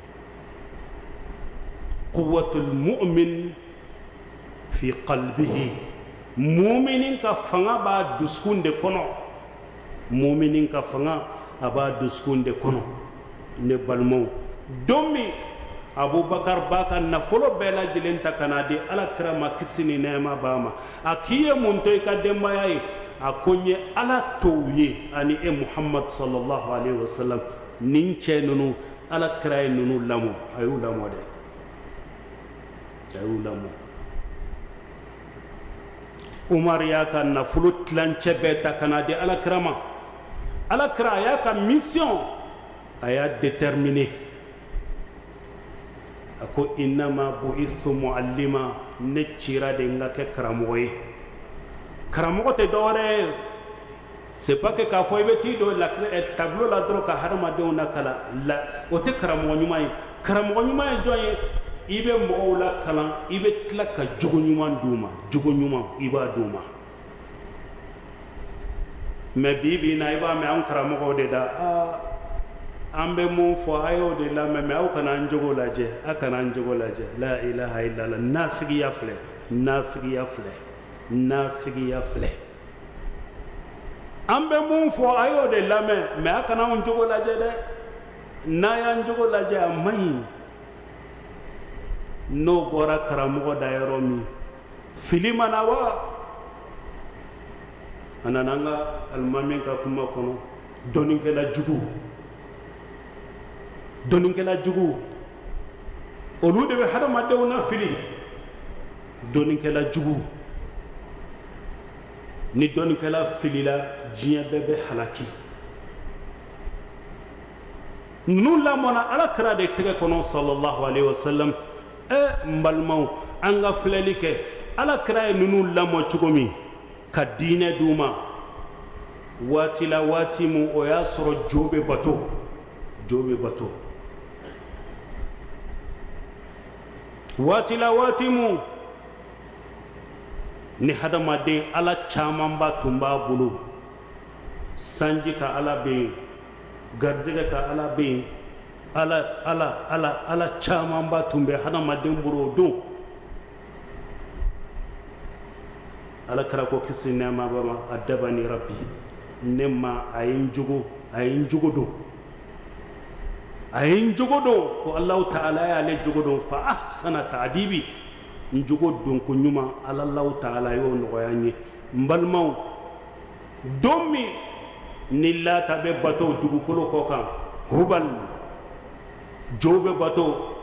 quwwatul mu'min fi qalbihi muminin ka fanga b'a dusukun de kɔnɔ muminin ka fanga a b'a dusukun de kɔnɔ ne balimaw don min abubakar b'a ka nafolo bɛɛ lajɛlen ta ka n'a di alakira ma kisi ni nɛɛma b'a ma a k'i ye mun to i ka denbaya ye a ko n ye ala tow ye ani e muhammad sallallahu alaihi wasallam nin cɛ ninnu alakira ye ninnu lamɔ a y'u lamɔ dɛ a y'u lamɔ umar y'a ka nafolo tilancɛ bɛɛ ta ka n'a di alakira ma alakira a y'a ka mission a y'a déterminé a ko innama bu'ithtu mu'allima ne cira de n ka kɛ karamɔgɔ ye karamɔgɔ tɛ dɔwɛrɛ ye c'est pas que k'a fɔ i bɛ t'i don tableau la dɔrɔn ka hadamadenw lakala o tɛ karamɔgɔ ɲuman ye karamɔgɔ ɲuman ye jɔn ye i bɛ mɔgɔw lakalan i bɛ tila ka jogo ɲuman d'u ma jogo ɲuman i b'a d'u ma mais bi bi in na i b'a mɛn an karamɔgɔw de da an bɛ mun fɔ a y'o de lamɛn mɛ aw kana an jogo lajɛ a kana an jogo lajɛ la ilaha illallah nafigiya filɛ nafigiya filɛ nafigiya filɛ an bɛ mun fɔ a y'o de lamɛn mɛ a kana an jogo lajɛ dɛ n'a y'an jogo lajɛ a man ɲi n'o bɔra karamɔgɔ da yɔrɔ min fili mana wa a nana an ka alimami ka kuma kɔnɔ dɔnnikɛla jugu dɔnnikɛla jugu olu de bɛ hadamadenw na fili dɔnnikɛla jugu ni dɔnnikɛla filila diɲɛ bɛɛ bɛ halaki ninnu lamɔna alakira de tɛgɛ kɔnɔ sallallahu alaihi wasallam n balimaw an ka filɛli kɛ alakira ye ninnu lamɔ cogo min ka diinɛ d'u ma waati la waati min o y'a sɔrɔ jo bɛ bato jo bɛ bato waati la waati min ni hadamaden ala camanba tun b'a bolo sanji ka ala bɛ yen garizɛgɛ ka ala bɛ yen ala camanba tun bɛ hadamaden bolo o don alakira ko kisi nɛɛma b'a ma a dabani rabbi ne ma a ye n jogo don a ye n jogo don ko alahu ta'ala y'ale jogo don fa ahsana ta'dibi n jogo don ko ɲuman alahu ta'ala y'o nɔgɔya n ye n balimaw don min ni lata bɛ bato dugukolo kɔ kan hubal jo bɛ bato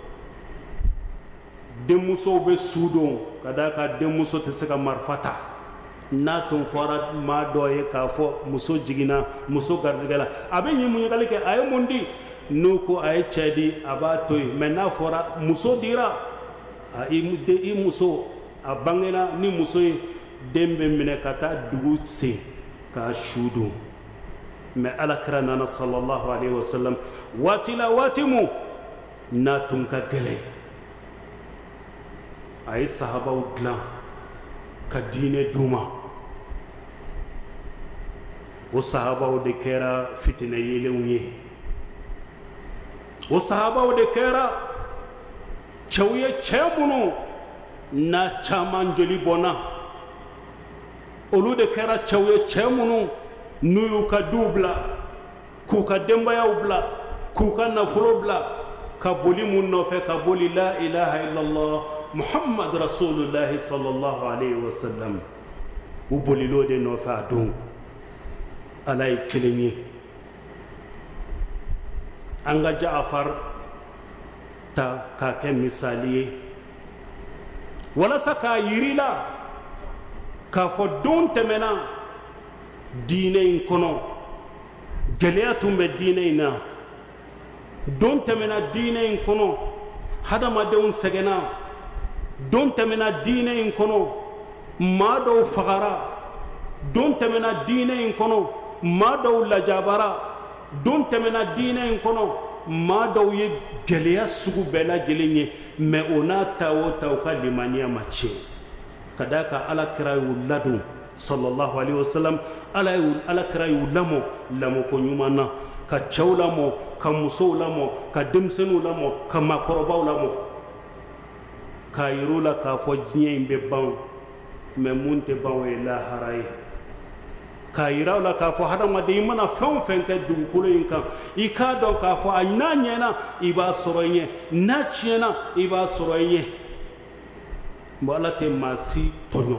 denmusow bɛ su don ka d'a kan denmuso tɛ se ka marifa ta n'a tun fɔra maa dɔ ye k'a fɔ muso jiginna muso garizɛgɛ la a bɛ ɲininkali kɛ a ye mun di n'u ko a ye cɛ di a b'a to yen mɛ n'a fɔra muso dira i muso a bangena ni muso ye den bɛ minɛ ka taa dugu sen k'a su don mɛ alakira nana sallallahu alaihi wasallam waati la waati min n'a tun ka gɛlɛn a ye sahabaw dilan ka diinɛ d'u ma o sahabaw de kɛra fitinɛ yelenw ye o sahabaw de kɛra cɛw ye cɛ minnu n'a caman joli bɔnna olu de kɛra cɛw ye cɛ minnu n'u y'u ka duw bila k'u ka denbayaw bila k'u ka nafolo bila ka boli mun nɔfɛ ka boli la ilaha illallah muhammad rasulullahi sallallahu alaihi wasallam u bolilo de nɔfɛ a don ala ye kelen ye an ka Ja'far ta k'a kɛ misali ye walasa k'a yirila k'a fɔ don tɛmɛna diinɛ in kɔnɔ gɛlɛya tun bɛ diinɛ in na don tɛmɛna diinɛ in kɔnɔ hadamadenw sɛgɛnna don tɛmɛna diinɛ in kɔnɔ maa dɔw fagara don tɛmɛna diinɛ in kɔnɔ maa dɔw lajabara don tɛmɛna diinɛ in kɔnɔ maa dɔw ye gɛlɛya sugu bɛɛ lajɛlen ye mɛ o n'a ta o ta u ka limaniya ma tiɲɛ ka d'a kan alakira y'u ladon sallallahu alaihi wasallam alakira y'u lamɔ lamɔko ɲuman na ka cɛw lamɔ ka musow lamɔ ka denmisɛnninw lamɔ ka maakɔrɔbaw lamɔ k'a yir'u la k'a fɔ diɲɛ in bɛ ban mɛ mun tɛ ban o ye lahara ye k'a yira u la k'a fɔ hadamaden i mana fɛn o fɛn kɛ dugukolo in kan i k'a dɔn k'a fɔ n'a ɲɛna i b'a sɔrɔ i ɲɛ n'a tiɲɛna i b'a sɔrɔ i ɲɛ bon ala tɛ maa si tɔɲɔ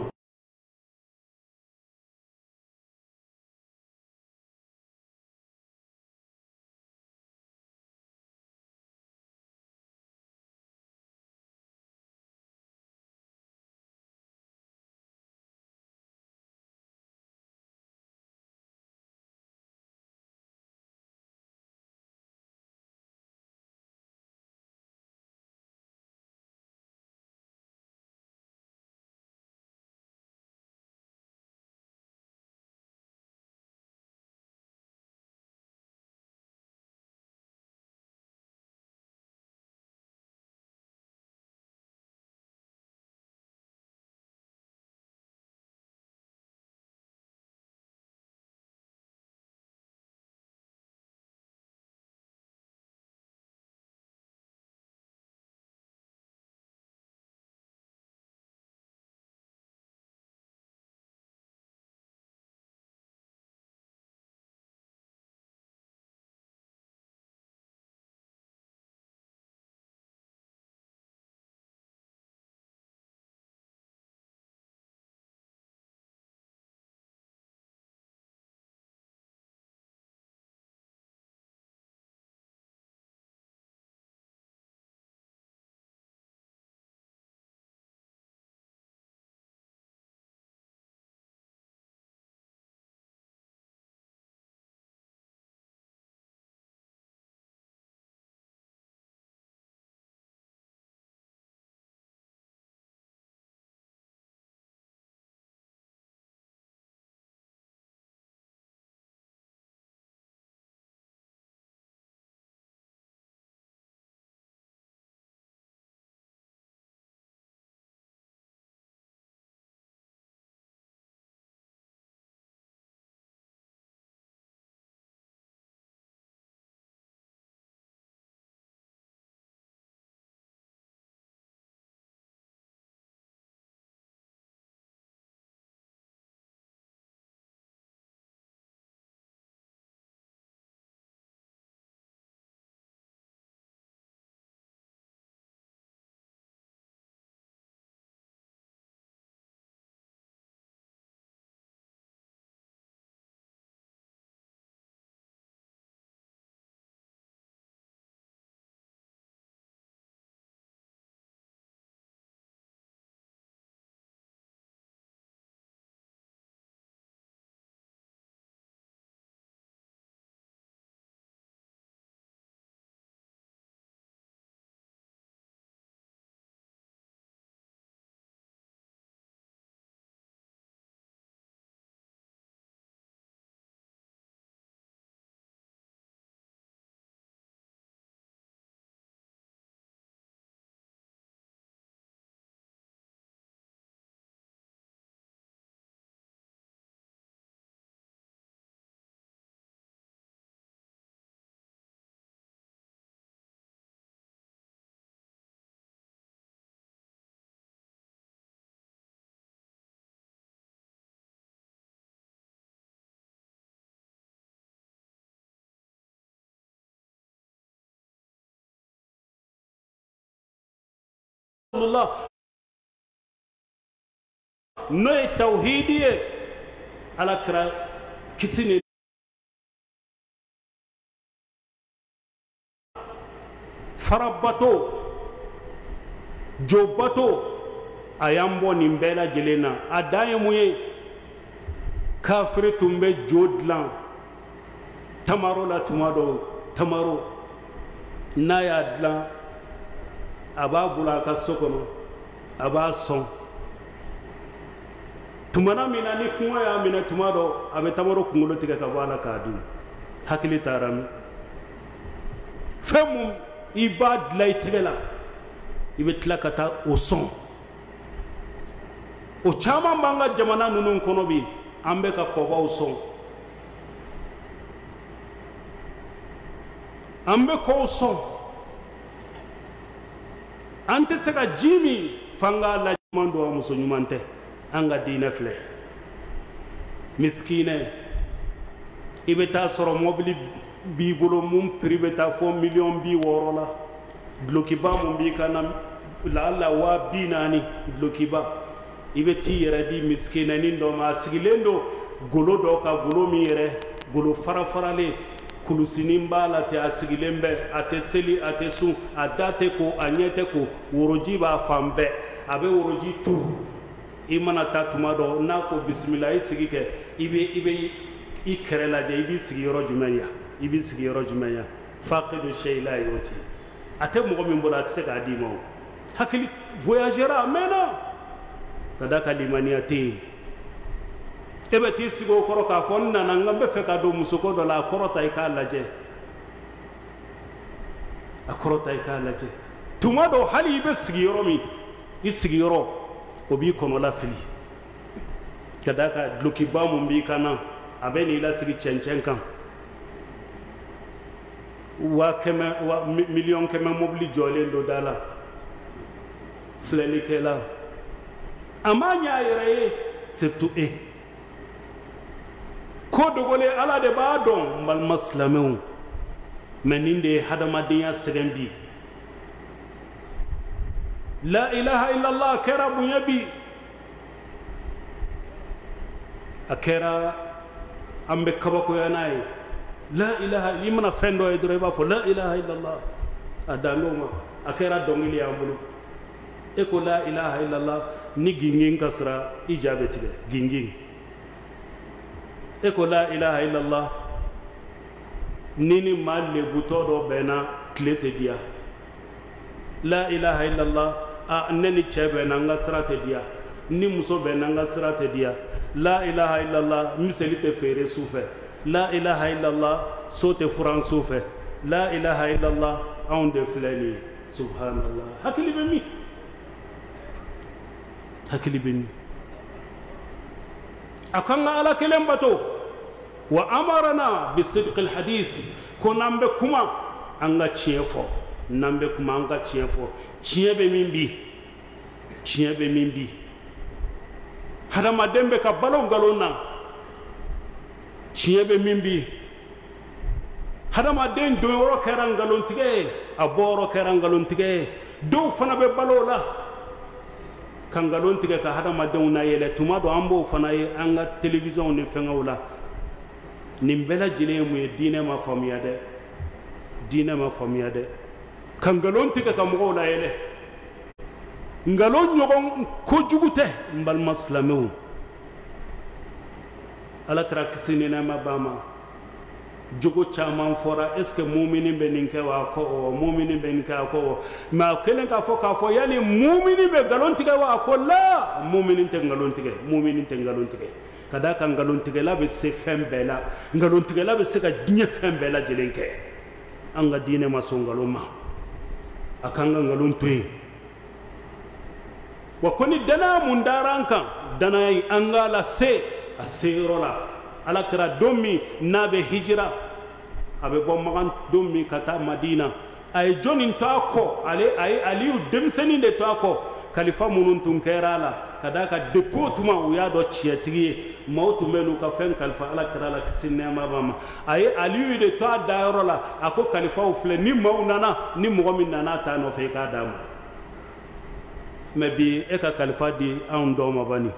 Allah no ye tawhidi ye ala kira kisi ni farabato jobato a y'an bɔ nin bɛɛ lajɛlen na a dan ye mun ye kafiri tun bɛ jo dilan tamaro la tuma dɔw tamaro n'a y'a dilan a b'a bolo a ka so kɔnɔ a b'a sɔn tumana min na ni kɔngɔ y'a minɛ tuma dɔ a bɛ tamaro kunkolo tigɛ ka bɔ a la k'a dun hakili taara min fɛn mun i b'a dilan i tɛgɛ la i bɛ tila ka taa o sɔn o caman b'an ka jamana ninnu kɔnɔ bi an bɛ ka kɔbaw sɔn an bɛ kɔw sɔn an tɛ se ka ji min f'an k'a lajuguman don a muso ɲuman tɛ an ka diinɛ filɛ miskinɛ i bɛ taa sɔrɔ mɔbili b'i bolo mun prix bɛ taa fɔ 600,000 la dulokiba mun b'i ka na lala 40,000 dulokiba i bɛ t'i yɛrɛ di miskinɛnin dɔ ma a sigilen don golo dɔ ka golo min yɛrɛ golo farafaralen kulusinin b'a la ten a sigilen bɛ a tɛ seli a tɛ sun a da tɛ ko a ɲɛ tɛ ko woroji b'a fan bɛɛ a bɛ woroji turu i mana taa tuma dɔ n'a fɔ bisimila i sigi kɛ i bɛ i kɛrɛ lajɛ i b'i sigi yɔrɔ jumɛn ya i b'i sigi yɔrɔ jumɛn ya faqidu shay la yuti a tɛ mɔgɔ min bolo a tɛ se k'a d'i ma o hakili voyagera a mɛnna ka da ka limaniya tɛ yen e bɛ t'i sigi o kɔrɔ k'a fɔ n nana n bɛ fɛ ka don musoko dɔ la a kɔrɔta i k'a lajɛ a kɔrɔta i k'a lajɛ tuma dɔ hali i bɛ sigi yɔrɔ min i sigiyɔrɔ o b'i kɔnɔla fili ka da ka dulokiba mun b'i kan na a bɛ n'i lasigi cɛncɛn kan 100,000 mobili jɔlen don da la filɛlikɛla a m'a ɲɛ a yɛrɛ ye surtout e ko dogolen ala de b'a dɔn n balima silamɛw mɛ nin de ye hadamadenya sɛgɛn bi la ilaha illallah a kɛra bonya bi a kɛra an bɛ kabakoya n'a ye la ilaha i mana fɛn dɔ ye dɔrɔn i b'a fɔ la ilaha illallah a dan n'o ma a kɛra dɔnkili y'an bolo e ko la ilaha illallah ni gingin ka sira i ja bɛ tigɛ gingin e ko la ilaha illallah ni ni maa lebutɔ dɔ bɛnna tile tɛ diya la ilaha illallah a ne ni cɛ bɛnna n ka sira tɛ diya ni muso bɛnna n ka sira tɛ diya la ilaha illallah miseli tɛ feere su fɛ la ilaha illallah so tɛ furan su fɛ la ilaha illallah anw de filɛ nin ye subhanallah hakili bɛ min hakili bɛ min a ko an ka ala kelen bato wa amarana bi sidqil hadith ko n'an bɛ kuma an ka tiɲɛ fɔ n'an bɛ kuma an ka tiɲɛ fɔ tiɲɛ bɛ min bi tiɲɛ bɛ min bi hadamaden bɛ ka balo nkalon na tiɲɛ bɛ min bi hadamaden donyɔrɔ kɛra nkalontigɛ ye a bɔyɔrɔ kɛra nkalontigɛ ye dɔw fana bɛ balo o la ka nkalon tigɛ ka hadamadenw na yɛlɛ tuma dɔ an b'o fana ye an ka télévision ni fɛngɛw la nin bɛɛ lajɛlen ye mun ye diinɛ ma faamuya dɛ diinɛ ma faamuya dɛ ka nkalon tigɛ ka mɔgɔw la yɛlɛ nkalon ɲɔgɔn kojugu tɛ n balima silamɛw ala kɛra kisi ni nɛɛma b'a ma jogo caman fɔra est ce que mumini bɛ nin kɛ wa a ko awɔ mumini bɛ nin kɛ a ko awɔ mɛ a kɛlen k'a fɔ k'a fɔ yali mumini bɛ nkalon tigɛ wa a ko la mumini tɛ nkalon tigɛ mumini tɛ nkalon tigɛ ka d'a kan nkalontigɛla bɛ se fɛn bɛɛ la nkalontigɛla bɛ se ka diɲɛ fɛn bɛɛ lajɛlen kɛ an ka diinɛ ma sɔn nkalon ma a k'an ka nkalon to yen wa ko ni danaya mun dara an kan danaya in an k'a lase a seyɔrɔ la ala kɛra don min n'a bɛ hijira a bɛ bɔ magan don min ka taa madina a ye jɔnni to a kɔ a ye aliyu denmisɛnnin de to a kɔ kalifa minnu tun kɛra a la ka d'a kan depuis o tuma u y'a dɔn tiɲɛtigi ye maaw tun bɛ n'u ka fɛn kalifa ala kɛra la kisi nɛɛma b'a ma a ye aliyu de to a dayɔrɔ la a ko kalifaw filɛ ni maaw nana ni mɔgɔ min nana a t'a nɔfɛ i k'a d'a ma mɛ bi e ka kalifa di anw dɔw ma bani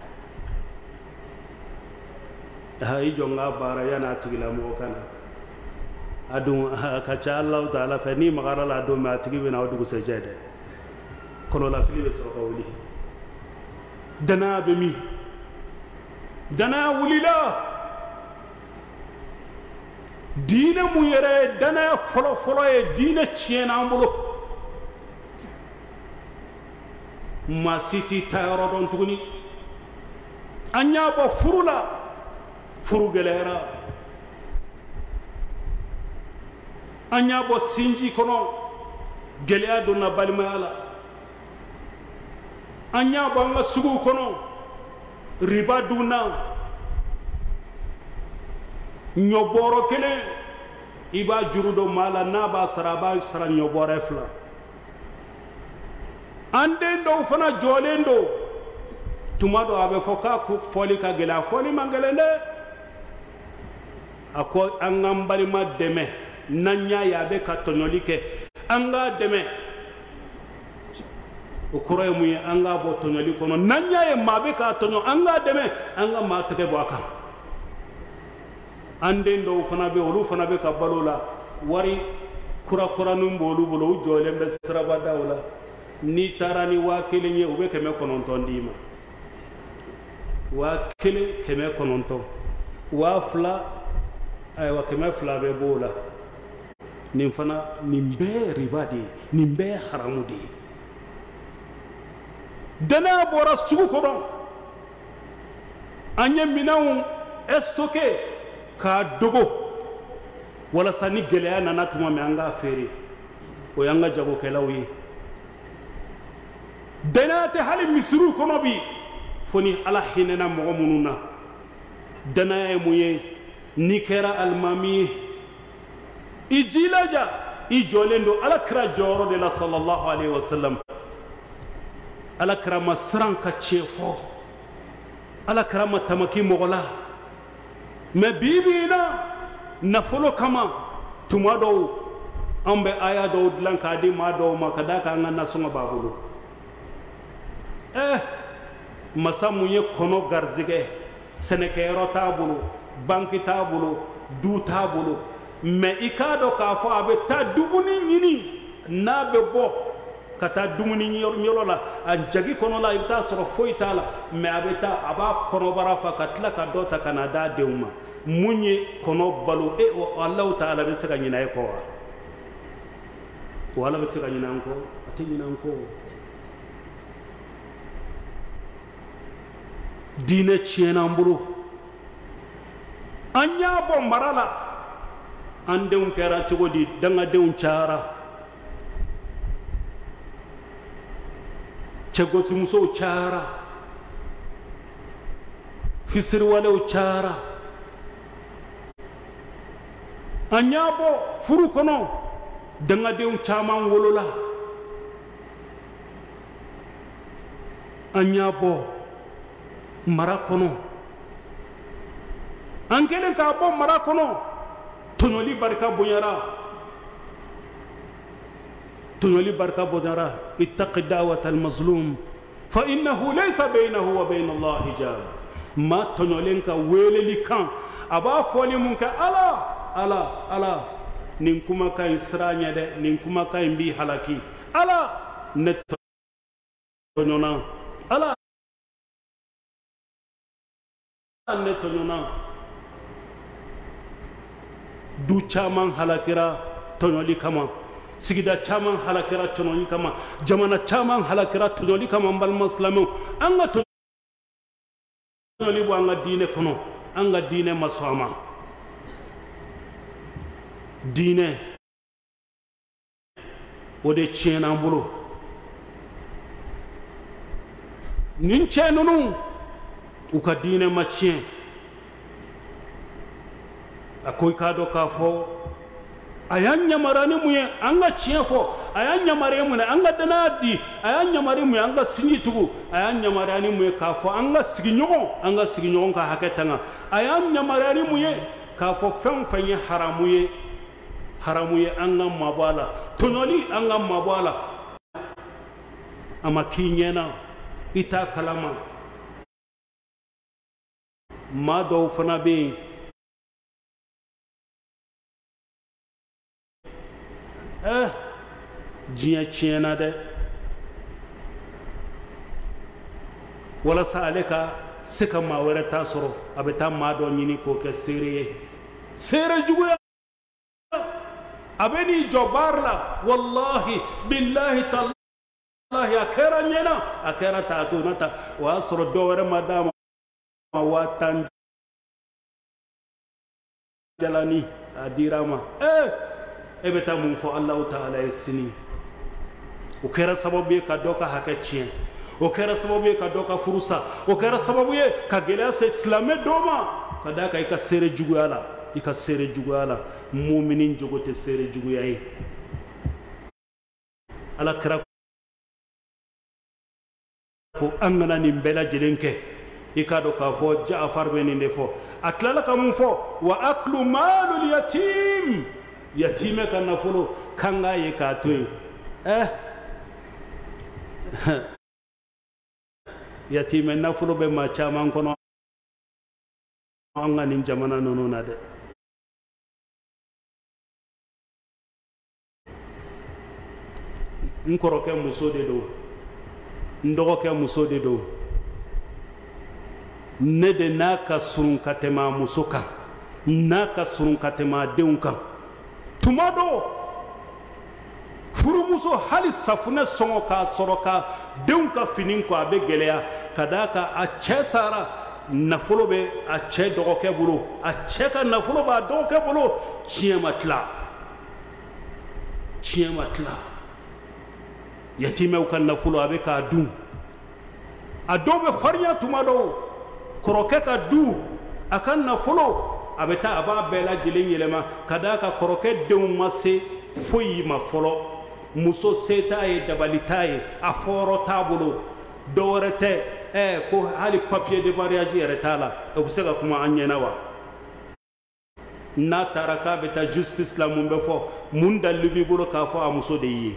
i jɔ n ka baara yanni a tigilamɔgɔ ka na a dun a ka ca alahu taala fɛ n'i magara la a don min a tigi bɛ na o dugusɛjɛ dɛ kɔnɔlafili bɛ sɔrɔ ka wuli danaya bɛ min danaya wulila diine mu yɛrɛ danaya fɔlɔ-fɔlɔ ye diine tiɲɛna an bolo maa si t'i ta yɔrɔ dɔn tuguni an y'a bɔ furu la furu gɛlɛyara an y'a bɔ sinji kɔnɔ gɛlɛya donna balimaya la an y'a bɔ an ka suguw kɔnɔ riba dunna ɲɔbɔrɔ kelen i b'a juru dɔn maa la n'a b'a sara a b'a sara ɲɔbɔrɛ 2 an den dɔw fana jɔlen don tuma dɔ a bɛ fɔ k'a fɔli ka gɛlɛn a fɔli man gɛlɛn dɛ a ko an k'an balima dɛmɛ n'an y'a ye a bɛ ka tɔɲɔli kɛ an k'a dɛmɛ o kɔrɔ ye mun ye an k'a bɔ tɔɲɔli kɔnɔ n'an y'a ye maa bɛ k'a tɔɲɔ an k'a dɛmɛ an ka maa tɛgɛ bɔ a kan an den dɔw fana bɛ olu fana bɛ ka balo la wari kura-kuranin b'olu bolo u jɔlen bɛ sirabadaw la n'i taara ni 1000 ye u bɛ 900 d'i ma 1000 900 2000 ayiwa 200 bɛ b'o la nin fana nin bɛɛ riba de ye nin bɛɛ haramu de ye danaya bɔra sugu kɔnɔ an ye minɛnw stocké k'a dogo walasa ni gɛlɛya nana tuma min an k'a feere o y'an ka jagokɛlaw ye danaya tɛ hali misiriw kɔnɔ bi fo ni ala hinɛna mɔgɔ minnu na danaya ye mun ye n'i kɛra alimami ye i jilaja i jɔlen don alakira jɔyɔrɔ de la sallallahu alaihi wasallam alakira ma siran ka tiɲɛ fɔ alakira ma tamaki mɔgɔ la mais bi bi in na nafolo kama tuma dɔw an bɛ aya dɔw dilan k'a di maa dɔw ma ka d'a kan an ka nasɔngɔ b'a bolo masa mun ye kɔnɔ garizigɛ sɛnɛkɛyɔrɔ t'a bolo banki t'a bolo du t'a bolo mais i k'a dɔn k'a fɔ a bɛ taa dumuni ɲini n'a bɛ bɔ ka taa dumuni yɔrɔ la a jagi kɔnɔ la i bɛ taa sɔrɔ foyi t'a la mais a bɛ taa a b'a kɔnɔbara fa ka tila ka dɔ ta ka na d'a denw ma mun ye kɔnɔ balo Alahu Taala bɛ se ka ɲinɛ e kɔ wa wa Ala bɛ se ka ɲinɛ an kɔ a tɛ ɲinɛ an kɔ diinɛ tiɲɛna an bolo an y'a bɔ mara la an denw kɛra cogo di dangadenw cayara cɛgosimusow cayara fisiriwalew cayara an y'a bɔ furu kɔnɔ dangadenw caman wolola an y'a bɔ mara kɔnɔ an kɛlen k'a bɔ mara kɔnɔ tɔɲɔli barika bonyara tɔɲɔli barika bonyara ittaqi da'wata al-mazlum fa innahu laysa baynahu wa bayna Allah hijab ma tɔɲɔlen ka weleli kan a b'a fɔli mun kɛ ala nin kumakan in sira ɲɛ dɛ nin kumakan in b'i halaki ala ne tɔɲɔna ala ne tɔɲɔna du caman halakira tɔɲɔli kama sigida caman halakira tɔɲɔli kama jamana caman halakira tɔɲɔli kama n balima silamɛw an ka tɔɲɔli bɔ an ka diinɛ kɔnɔ an ka diinɛ ma sɔn a ma diinɛ o de tiɲɛna an bolo nin cɛ ninnu u ka diinɛ ma tiɲɛ a ko i k'a dɔn k'a fɔ a y'an yamaruya ni mun ye an ka tiɲɛ fɔ a y'an yamaruya mun ye an ka danaya di a y'an yamaruya mun ye an ka sinji tugu a y'an yamaruya ni mun ye k'a fɔ an ka sigiɲɔgɔn ka hakɛ tanga a y'an yamaruya ni mun ye k'a fɔ fɛn o fɛn ye haramu ye an ka mabɔ a la tɔɲɔli an ka mabɔ a la a ma k'i ɲɛna i t'a kalama maa dɔw fana bɛ yen diɲɛ tiɲɛna dɛ walasa ale ka se ka maa wɛrɛ ta sɔrɔ a bɛ taa maa dɔ ɲini k'o kɛ seere ye seere juguya abeni jobarla wallahi billahi tallahi akera nyena akera taatu nata wa asro dowere madama watan jalani adirama ebeta mun fo Allah ta'ala yasini o kera sababu ka doka hakacien o kera sababu ka doka furusa o kera sababu ka gela se islame doma kadaka ika sere juguyala ika sere juguyala mu'minin jogote sere juguyayi ala kera ko angana ni bela jelenke ikado ka fo Jaafar beni defo atlala kam fo wa aklu malul yatim yatime kana folo kanga ye ka toy yatime na folo be ma chama kono anga nin jamana nono na de nkoro ke muso de do ndogo ke muso de do ne de naka surun katema musoka naka surun katema deunka tumado furu muso hali safune songo ka soroka deunka finin ko abe geleya kadaka a cesara nafolo be a ce dogo ke bulu a ce ka nafolo ba dogo ke bulu ciyematla yatimew kan nafolo abe ka dun a dobe farnya tumado koroke ka du akan nafolo abeta aba bela jelen yelema kadaka koroke dew masse foyi ma folo muso seta e dabalita e aforo tabulo dorete ko hali papier de mariage eretala e busega kuma anyena wa na taraka beta justice la mumbe fo munda lubi bolo ka fo amuso de yi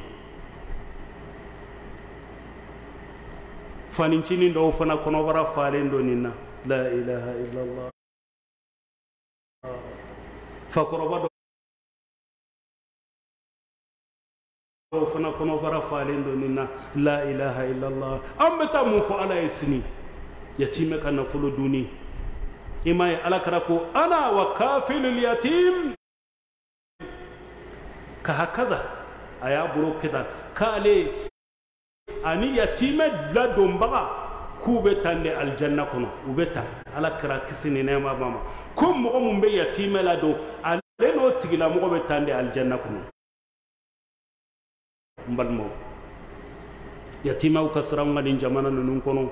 fanincini ndo fana kono bara falendo ninna la ilaha illa allah fakoroba do fana kono bara falendo ninna la ilaha illa allah ambeta mu fo ala isni yatime kana fulo duni imay ala karako ana wa kafilul yatim ka hakaza aya buro kita kale ani yatime la dombaga kube tande aljanna kono ubeta ala kira kisini nema mama ko mo mumbe yatime la do ale no tigila mo be tande aljanna kono mbalmo yatima u kasram ngadi jamana nun kono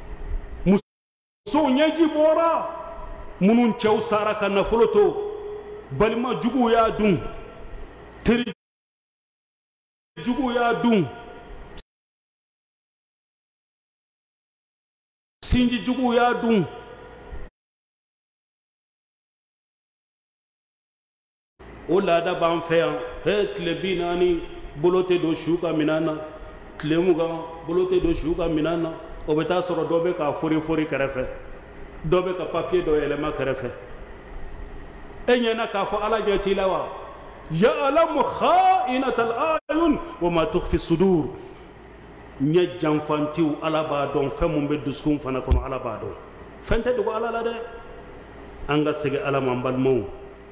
muso nyaji bora munun cew saraka na foloto balma jugu ya dun teri jugu ya dun sinji jugu ya dun o lada ban feyan he tlebinani bolote do shuka minana tlemuga bolote do shuka minana o beta soro dobe ka fori kerefe dobe ka papier do elema kerefe enyana ka fo ala jati lawa ya alam kha'inatal ayun wa ma tukhfi sudur nya jamfantiu ala ba don femum be duskum fana kono ala ba don fente do ala la de anga sege ala mambal mo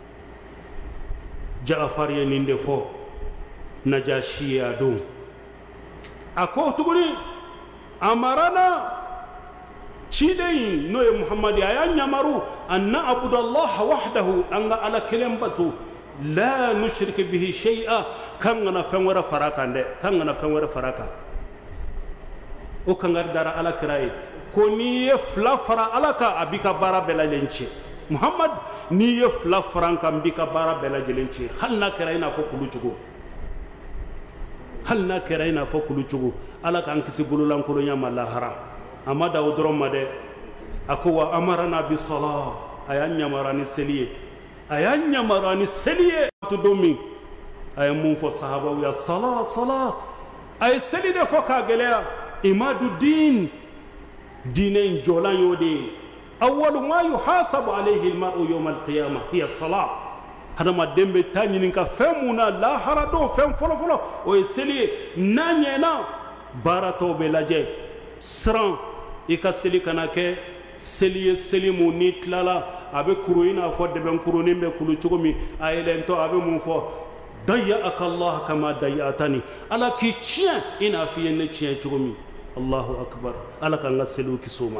Jaafar ye ninde fo Najashi ya do ako tuguni amarana chidei no ye Muhammad ya nyamaru anna abudallah wahdahu anga ala kelembatu la nushrik bihi shay'a kangana fenwara faraka nde kangana fenwara faraka o kangar dara ala kirai ko ni ye fla fara alaka abika bara bela lenche Muhammad ni ye fla franka mbika bara bela lenche halna kirai na fo kuluchugo halna kirai na fo kuluchugo ala kan kisi bululan ko nya malahara amada odron made akwa amarana bi salah ayanya marani seliye to domi ay mun fo sahaba ya salah ay selide fo ka gelea imaduddin dinen jolan yode awwalu ma yuhasabu alayhi almar'u yawm alqiyamah hiya as-salah hada ma dembe tanyini ka femuna la harado fem folo o seli nanyena barato belaje sran ikaseli kanake selimu nitlala abe kuruina fo de ben kuruni be kulu chugomi ayelento abe mun fo dayya'aka Allah kama dayyatani ala ki tiɲɛ i n'a fɔ i ye ne tiɲɛ cogo min Allahu akbar ala k'an ka seliw kisi o ma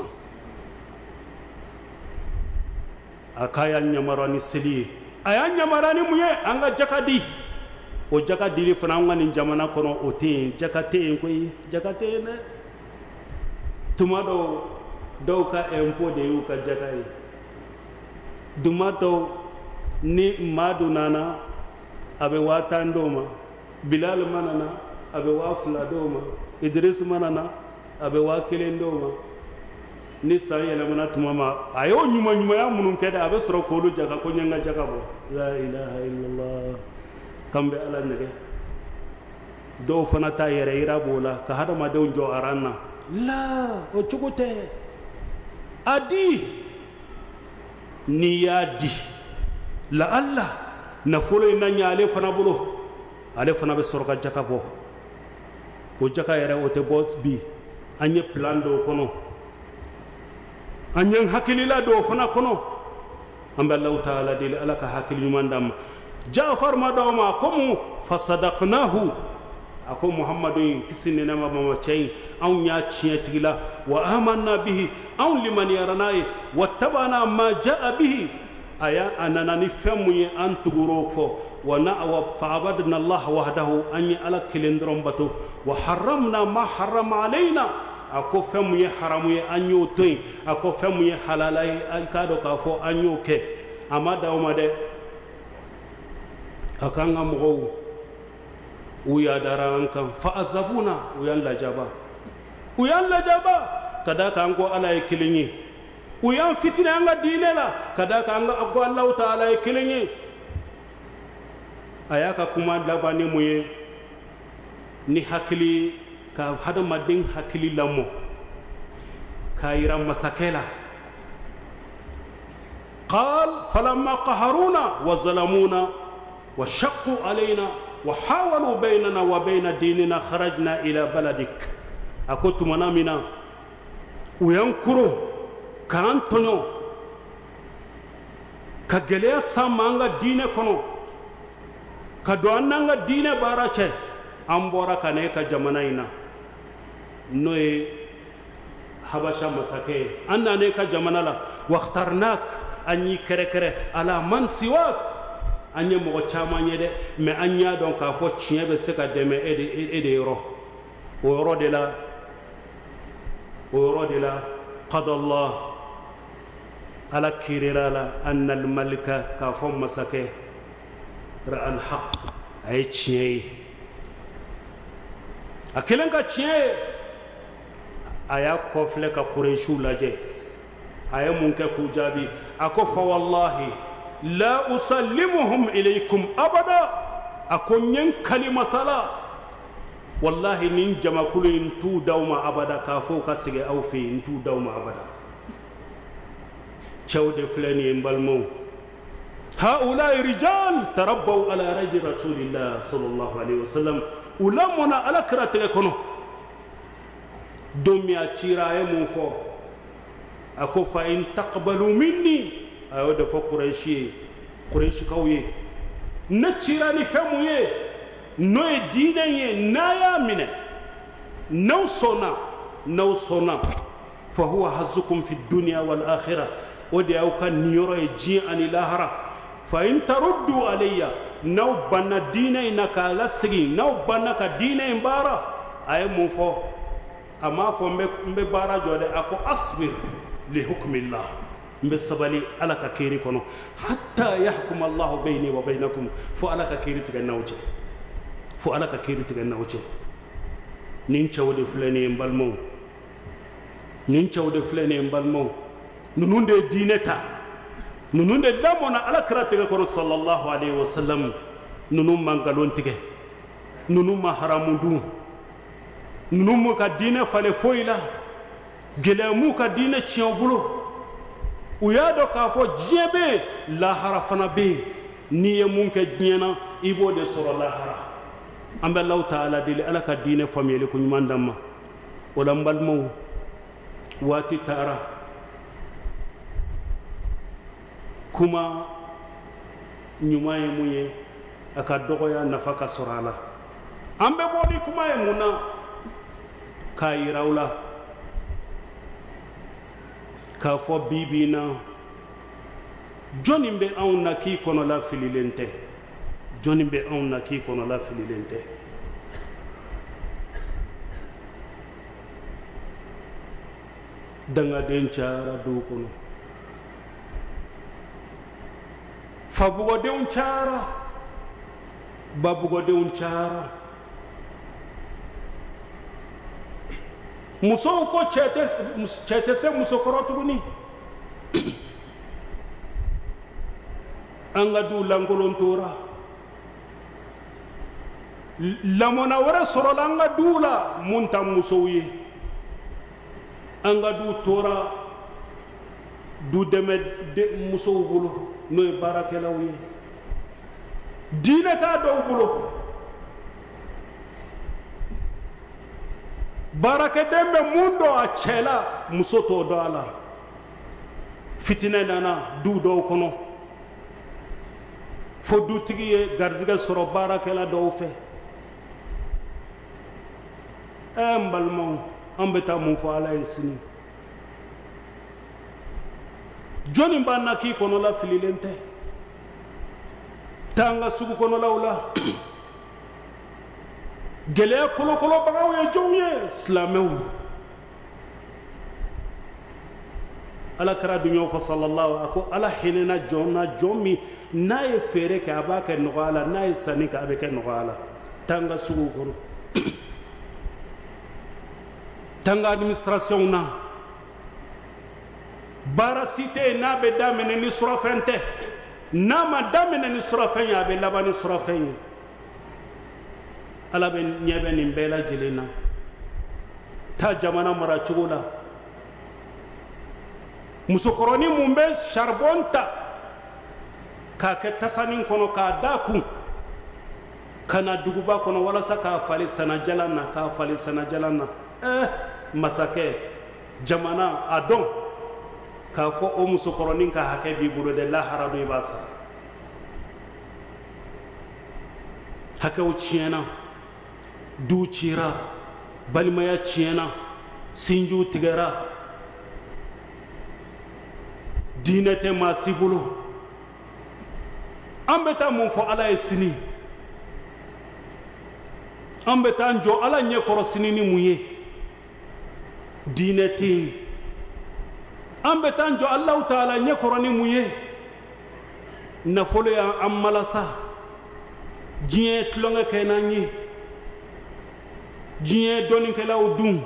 a k'a y'a ɲamara ni seli ye a y'a ɲamara ni mun ye an ka jaka di o jaka dili fana an ka nin jamana kɔnɔ o tɛ yen jaka tɛ yen koyi jaka tɛ yen dɛ tuma dɔw ka impôt de y'u ka jaka ye tuma dɔw ni maadu nana a bɛ 10,000 d'o ma Bilal ma nana a bɛ 2,000 d'o ma Idris ma nana a bɛ 1,000 d'o ma ni san yɛlɛmana tuma ma a y'o ɲumanɲumanya minnu kɛ dɛ a bɛ sɔrɔ k'olu jaka ko n ye n ka jaka bɔ la ilaha illallah kan bɛ ala nɛgɛ dɔw fana ta yɛrɛ yira b'o la ka hadamadenw jɔ aran na la o cogo tɛ a di n'i y'a di la Allah nafolo in na ɲɛ ale fana bolo ale fana bɛ sɔrɔ ka jaka bɔ o jaka yɛrɛ o tɛ bɔ bi an ye plan dɔw kɔnɔ an ye hakilila dɔw fana kɔnɔ an bɛ Allahu taala deli ala ka hakili ɲuman d'an ma Jafar ma d'aw ma komu fasadaqnahu a ko Muhammadu kisi ni nɛɛma b'a ma cɛ in anw y'a tiɲɛ tigi la wa amanna bihi anw limaniyara n'a ye wattabana ma jaa bihi a nana ni fɛn mun ye an tugur'o fɔ wa fa'abadna Allah wahdahu an ye ala kelen dɔrɔn bato wa haramna ma harama alayna a ko fɛn mun ye haramu ye an y'o to yen a ko fɛn mun ye halala ye a k'a dɔn k'a fɔ an y'o kɛ a ma d'aw ma dɛ a k'an ka mɔgɔw u yadara an kan fa azabuna u y'an lajaba ka da kan ko ala ye kelen ye u y'an fitina an ka diinɛ la ka da kan ko Allahu taala ye kelen ye a y'a ka kuma laban ni mun ye ni hakili ka hadamaden hakili lamɔ k'a yira masakɛ la قال فلما قهرونا وظلمونا وشقوا علينا وحاولوا بيننا وبين ديننا خرجنا إلى بلدك أكنت منامنا وينكروا كانتونو كجليا سامانغا دين كونو كدوانانغا دين باراچه أمبورا كانيكا جماناينا نوي حبشا مساكي أنا نيكا جمانالا واخترناك أني كره على من سواك an ye mɔgɔ caman ye dɛ mais an y'a dɔn k'a fɔ tiɲɛ bɛ se ka dɛmɛ e de yɔrɔ o yɔrɔ de la qadallah ala kirira la anna al malika k'a fɔ masakɛ ra'al haq a ye tiɲɛ ye a kelen ka tiɲɛ ye a y'a kɔfilɛ ka Qurayshiw lajɛ a ye mun kɛ k'u jaabi a ko fa wallahi la usallimuhum ilaykum abada a ko n ye n kali masala wallahi nin jamakulu in t'u d'aw ma abada k'a fɔ u ka segin aw fɛ yen n t'u d'aw ma abada cɛw de filɛ nin ye n balimaw haula'i rijal tarabbaw ala rajuli rasulillah sallallahu alaihi wasallam u lamɔna ala kira tɛgɛ kɔnɔ don min a cira a ye mun fɔ a ko fa in taqbalu minni a y'o de fɔ Qurayshikaw ye ne cira ni fɛn mun ye n'o ye diinɛ ye n'a y'a minɛ n'aw sɔnna fa huwa hazzukum fi dunya wal akhirah o de y'aw ka niyɔrɔ ye diɲɛ ani lahara fa in taruddu alayya n'aw banna diinɛ in na k'a lasegin n'aw banna ka diinɛ in baara a ye mun fɔ a m'a fɔ n bɛ baara jɔ dɛ a ko asbir li hukmillah n bɛ sabali ala ka kiiri kɔnɔ hatta yahkum Allahu bayni wa baynakum fo ala ka kiiri tigɛ n'aw cɛ nin cɛw de filɛ nin ye n balimaw ninnu de ye diinɛ ta ninnu de lamɔna ala kira tɛgɛ kɔnɔ sallallahu alaihi wasallam ninnu ma nkalon tigɛ ninnu ma haramu dun ninnu m'u ka diinɛ falen foyi la gɛlɛya m'u ka diinɛ tiɲɛ u bolo u y'a dɔn k'a fɔ diɲɛ bɛ yen lahara fana bɛ yen n'i ye mun kɛ diɲɛ na i b'o de sɔrɔ lahara an bɛ Allahu taala deli ala ka diinɛ faamuyali ko ɲuman d'an ma o la n balimaw waati taara kuma ɲuman ye mun ye aka dogoya nafa ka sɔrɔ a la an bɛ bɔ ni kuma ye mun na k'a yira aw la k'a fɔ bi bi in na jɔnni bɛ anw na k'i kɔnɔla fililen tɛ jɔnni bɛ anw na k'i kɔnɔla fililen tɛ dangaden cayara duw kɔnɔ fabugɔdenw cayara babugɔdenw cayara musow ko cɛ tɛ se muso kɔrɔ tuguni an ka duw lankolon tora lamɔna wɛrɛ sɔrɔla an ka duw la mun ta musow ye an ka duw tora du dɛmɛ musow bolo n'o ye baarakɛlaw ye diinɛ t'a dɔw bolo baarakɛden bɛ mun dɔn a cɛ la muso t'o dɔn a la fitinɛ nana du dɔw kɔnɔ fo dutigi ye garizigɛ sɔrɔ baarakɛla dɔw fɛ n balimaw an bɛ taa mun fɔ ala ye sini jɔnni b'an na k'i kɔnɔla fililen tɛ taa an ka sugu kɔnɔlaw la gɛlɛya kolokɔlɔbagaw ye jɔnw ye silamɛw ala kɛra duɲɔgɔn fɔ sallallahu a ko ala hinɛna jɔn na jɔn min n'a ye feere kɛ a b'a kɛ nɔgɔya la n'a ye sanni kɛ a bɛ kɛ nɔgɔya la taa an ka suguw kɔnɔ taa an ka administration na baara si tɛ yen n'a bɛ daminɛ ni surafɛn tɛ n'a ma daminɛ ni surafɛn ye a bɛ laban ni surafɛn ye ala bɛ ɲɛ bɛ nin bɛɛ lajɛlen na taa jamana maracogo la musokɔrɔni mun bɛ charbon ta k'a kɛ tasanin kɔnɔ k'a da kun ka na duguba kɔnɔ walasa k'a falen sanajalan na k'a falen sanajalan na masakɛ jamana a dɔn k'a fɔ o musokɔrɔni ka hakɛ b'i bolo dɛ lahara do i b'a sara hakɛw tiɲɛna du cira balimaya tiɲɛna sinjiw tigɛra diinɛ tɛ maa si bolo an bɛ taa mun fɔ ala ye sini an bɛ taa jɔ ala ɲɛkɔrɔ sini ni mun ye diinɛ tɛ yen an bɛ taa jɔ alahu taala ɲɛkɔrɔ ni mun ye nafolo y'an malasa diɲɛ tulonkɛ kɛ n'an ye diɲɛ dɔnnikɛlaw dun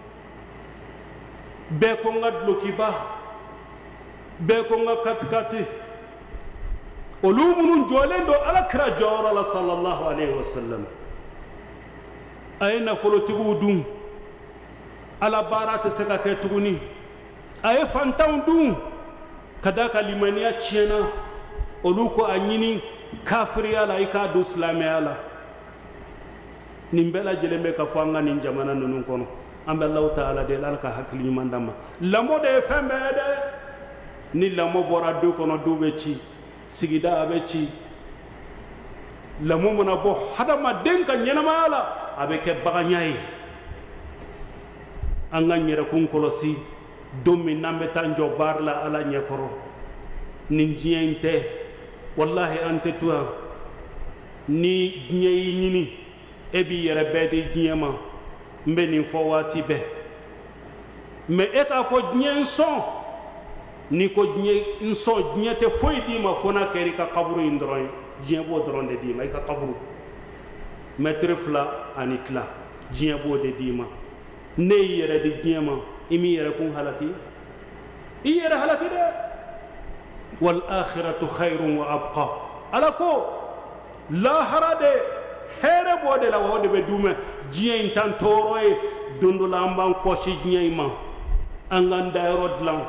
bɛɛ ko n ka dulokiba bɛɛ ko n ka katikati olu minnu jɔlen don alakira jɔyɔrɔ la sallallahu alaihi wasallam a ye nafolotigiw dun ala baara tɛ se ka kɛ tuguni a ye fantanw dun ka da ka limaniya tiɲɛna olu ko a ɲini kafiriya la i k'a don silamɛya la nin bɛɛ lajɛlen bɛ ka fɔ an ka nin jamana ninnu kɔnɔ an bɛ alahu taala deli ala ka hakili ɲuman d'an ma lamɔ de ye fɛn bɛɛ ye dɛ ni lamɔ bɔra du kɔnɔ du bɛ ci sigida a bɛ ci lamɔ mana bɔ hadamaden ka ɲɛnamaya la a bɛ kɛ baganya ye an ka ɲɛrɛkun kɔlɔsi don min n'an bɛ taa jɔ baara la ala ɲɛkɔrɔ nin diɲɛ in tɛ wallahi an tɛ to yan ni diɲɛ y'i ɲini e b'i yɛrɛ bɛɛ di diɲɛ ma n bɛ nin fɔ waati bɛɛ mɛ e k'a fɔ diɲɛ n sɔn n'i ko diɲɛ n sɔn diɲɛ tɛ foyi d'i ma fo n'a kɛra i ka kaburu in dɔrɔn ye diɲɛ b'o dɔrɔn de d'i ma i ka kaburu mɛtiri 2 ani tila diɲɛ b'o de d'i ma ne y'i yɛrɛ di diɲɛ ma i m'i yɛrɛ kun halaki i yɛrɛ halaki dɛ wal akhiratu khayrun wa abqa ala ko lahara de hɛrɛ b'o de la wa o de bɛ d'u ma diɲɛ in t'an tɔɔrɔ ye don dɔ la an b'an kɔsi diɲɛ in ma an k'an dayɔrɔ dilan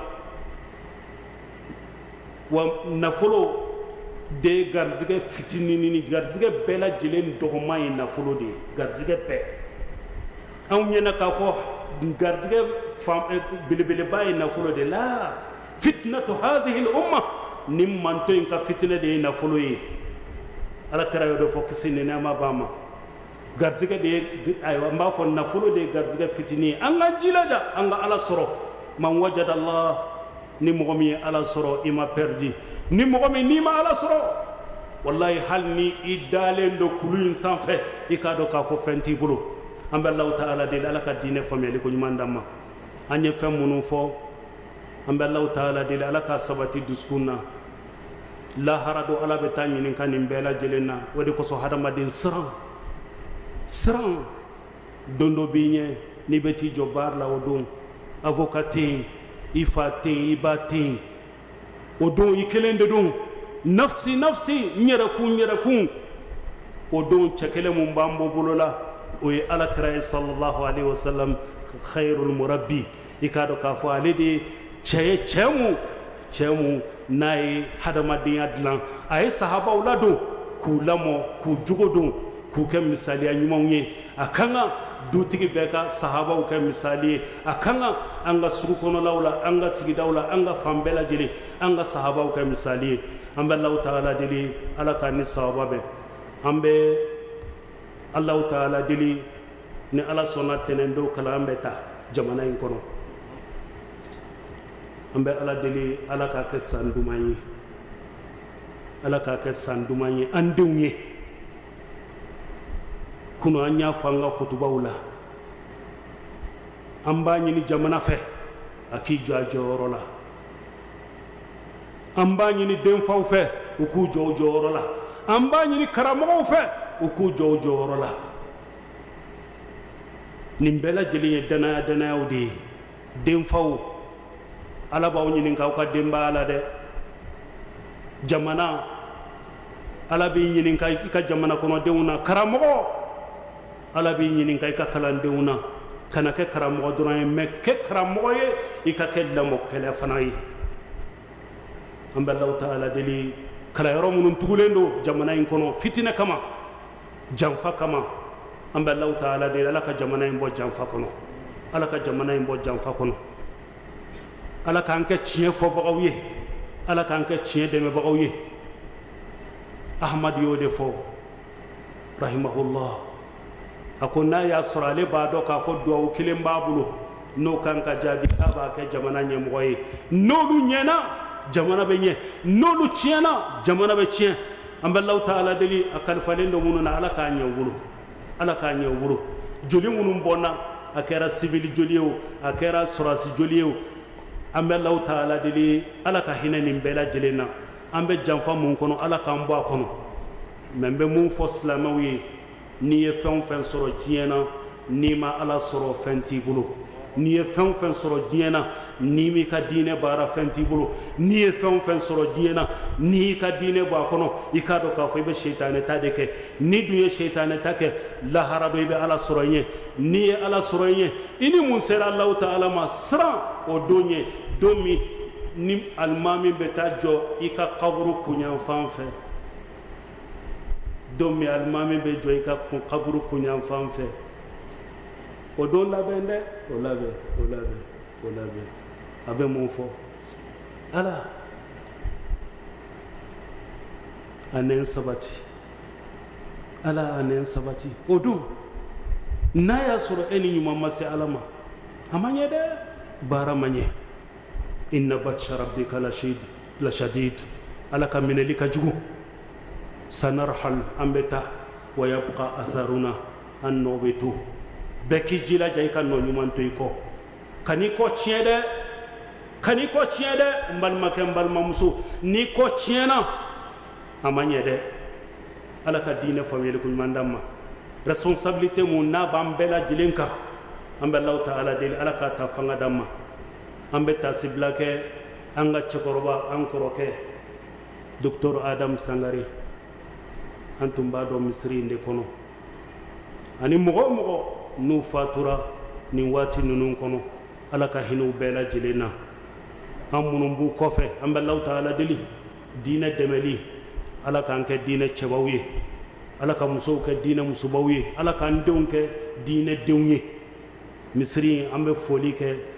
wa nafolo de ye garizigɛ fitinin ni garizigɛ bɛɛ lajɛlen dɔgɔman ye nafolo de ye garizigɛ bɛɛ anw ɲɛna k'a fɔ garizigɛ belebeleba ye nafolo de la fitinatu hazihi l umma nin manto in ka fitinɛ de ye nafolo ye ala kira yo do fo kisini ne ma bama garziga de aywa mba fo nafulo de garziga fitini anga jilada anga ala soro man wajada Allah ni mogomi ala soro ima perdi ni mogomi ni ma ala soro wallahi hal ni idalen do kuluyin sanfe ikado ka fo fenti bulu ambe Allah ta'ala de ala ka dine fameli ko nyumandama anye fem munu fo ambe Allah ta'ala de ala ka sabati duskunna la harado ala be tanyinin kanin bela jelena wadi ko so hadama din sran dondo biñe ni beti jobar la odon avocatin ifatin ibatin odon ikelende don nafsi nyera kun odon chakele mun bambo bolola o ye ala kira sallallahu alaihi wasallam khairul murabbi ikado ka fo alede chemu nay hadamadiya dilan ay sahaba ulado ku lamo ku jugodon ku ke misali anyumonye akanga dutigi beka sahaba u ke misali akanga anga surukono lawla anga sigidawla anga fambela jeli anga sahaba u ke misali amba Allah ta'ala dili ala kan sahaba be ambe Allah ta'ala dili ni ala sona tenendo kala ambeta jamana in kono ambe ala deli ala ka ke sandumayi andunye kuno anya fanga khutubawla amba ni jamana fe aki jojorola amba ni demfaw fe uku jojorola amba ni karamo fe uku jojorola nimbela jeli dana udi demfaw ala bawo ñinin kaw ka demba ala de jamana ala bi ñinin ka jamana kono dewna karamo ala bi ñinin ka kalan dewna kana ke karamo duran me ke karamo ye ika ke lamo kele fanayi amba Allah ta'ala deli kala yoro munun tugulendo jamana in kono fitina kama jamfa kama amba Allah ta'ala deli ala ka jamana in bo jamfa kono ala ka jamana in bo jamfa kono ala kan ke tiɲɛ fɔbagaw ye ala kan ke tiɲɛ dɛmɛbagaw ye ahmad y'o de fɔ rahimahullah a ko n'a y'a sɔrɔ ale b'a dɔn k'a fɔ duwawu kelen b'a bolo n'o kan ka jaabi k'a b'a kɛ jamana ɲɛmɔgɔ ye n'olu ɲɛna jamana bɛ ɲɛ n'olu tiɲɛna jamana bɛ tiɲɛ an bɛ Allahu ta'ala deli a kalifalen dɔ minnu na ala k'a ɲɛ u bolo ala k'a ɲɛ u bolo joli minnu bɔnna a kɛra civil joli ye o a kɛra sɔrɔsi joli ye o an bɛ Allahu ta'ala deli ala ka hinɛ nin bɛɛ lajɛlen na an bɛ janfa mun kɔnɔ ala k'an bɔ a kɔnɔ mɛ n bɛ mun fɔ silamɛw ye n'i ye fɛn o fɛn sɔrɔ diɲɛ na n'i ma ala sɔrɔ fɛn t'i bolo n'i ye fɛn o fɛn sɔrɔ diɲɛ na n'i m'i ka diinɛ baara fɛn t'i bolo n'i ye fɛn o fɛn sɔrɔ diɲɛ na n'i y'i ka diinɛ bɔ a kɔnɔ i k'a dɔn k'a fɔ i bɛ seitanɛ ta de kɛ n'i dun ye seitanɛ ta kɛ lahara dɔ i bɛ ala sɔrɔ ɲɛ n'i ye ala sɔrɔ ɲɛ i ni mun sera Allahu ta'ala ma siran o don ɲɛ don min ni alimami bɛ taa jɔ i ka kaburu kunyanfan fɛ don min alimami bɛ jɔ i ka kaburu kunyanfan fɛ o don labɛn dɛ o labɛn a bɛ mun fɔ ala a nɛn sabati ala a nɛn sabati o don n'a y'a sɔrɔ e ni ɲuman ma se ala ma a ma ɲɛ dɛ baara ma ɲɛ inna batsha rabbika la shadid ala ka minɛli ka jugu sanarhal an bɛ taa wa yabqa atharuna an nɔ bɛ to bɛɛ k'i jilaja i ka nɔ ɲuman to i kɔ kan'i kɔ tiɲɛ dɛ n balimakɛ n balimamuso n'i kɔ tiɲɛna a ma ɲɛ dɛ ala ka diinɛ faamuyali ko ɲuman d'an ma responsabilité mun n'a b'an bɛɛ lajɛlen kan an bɛ Allahu ta'ala deli ala k'a ta fanga d'an ma an bɛ taasibila kɛ an ka cɛkɔrɔba an kɔrɔkɛ docteur Adam Sangare an tun b'a dɔn misiri in de kɔnɔ ani mɔgɔ o mɔgɔ n'u fatura nin waati ninnu kɔnɔ ala ka hinɛw bɛɛ lajɛlen na an minnu b'u kɔfɛ an bɛ Allahu ta'ala deli diinɛ dɛmɛli ala k'an kɛ diinɛ cɛbaw ye ala ka musow kɛ diinɛ musobaw ye ala k'an denw kɛ diinɛ denw ye misiri in an bɛ foli kɛ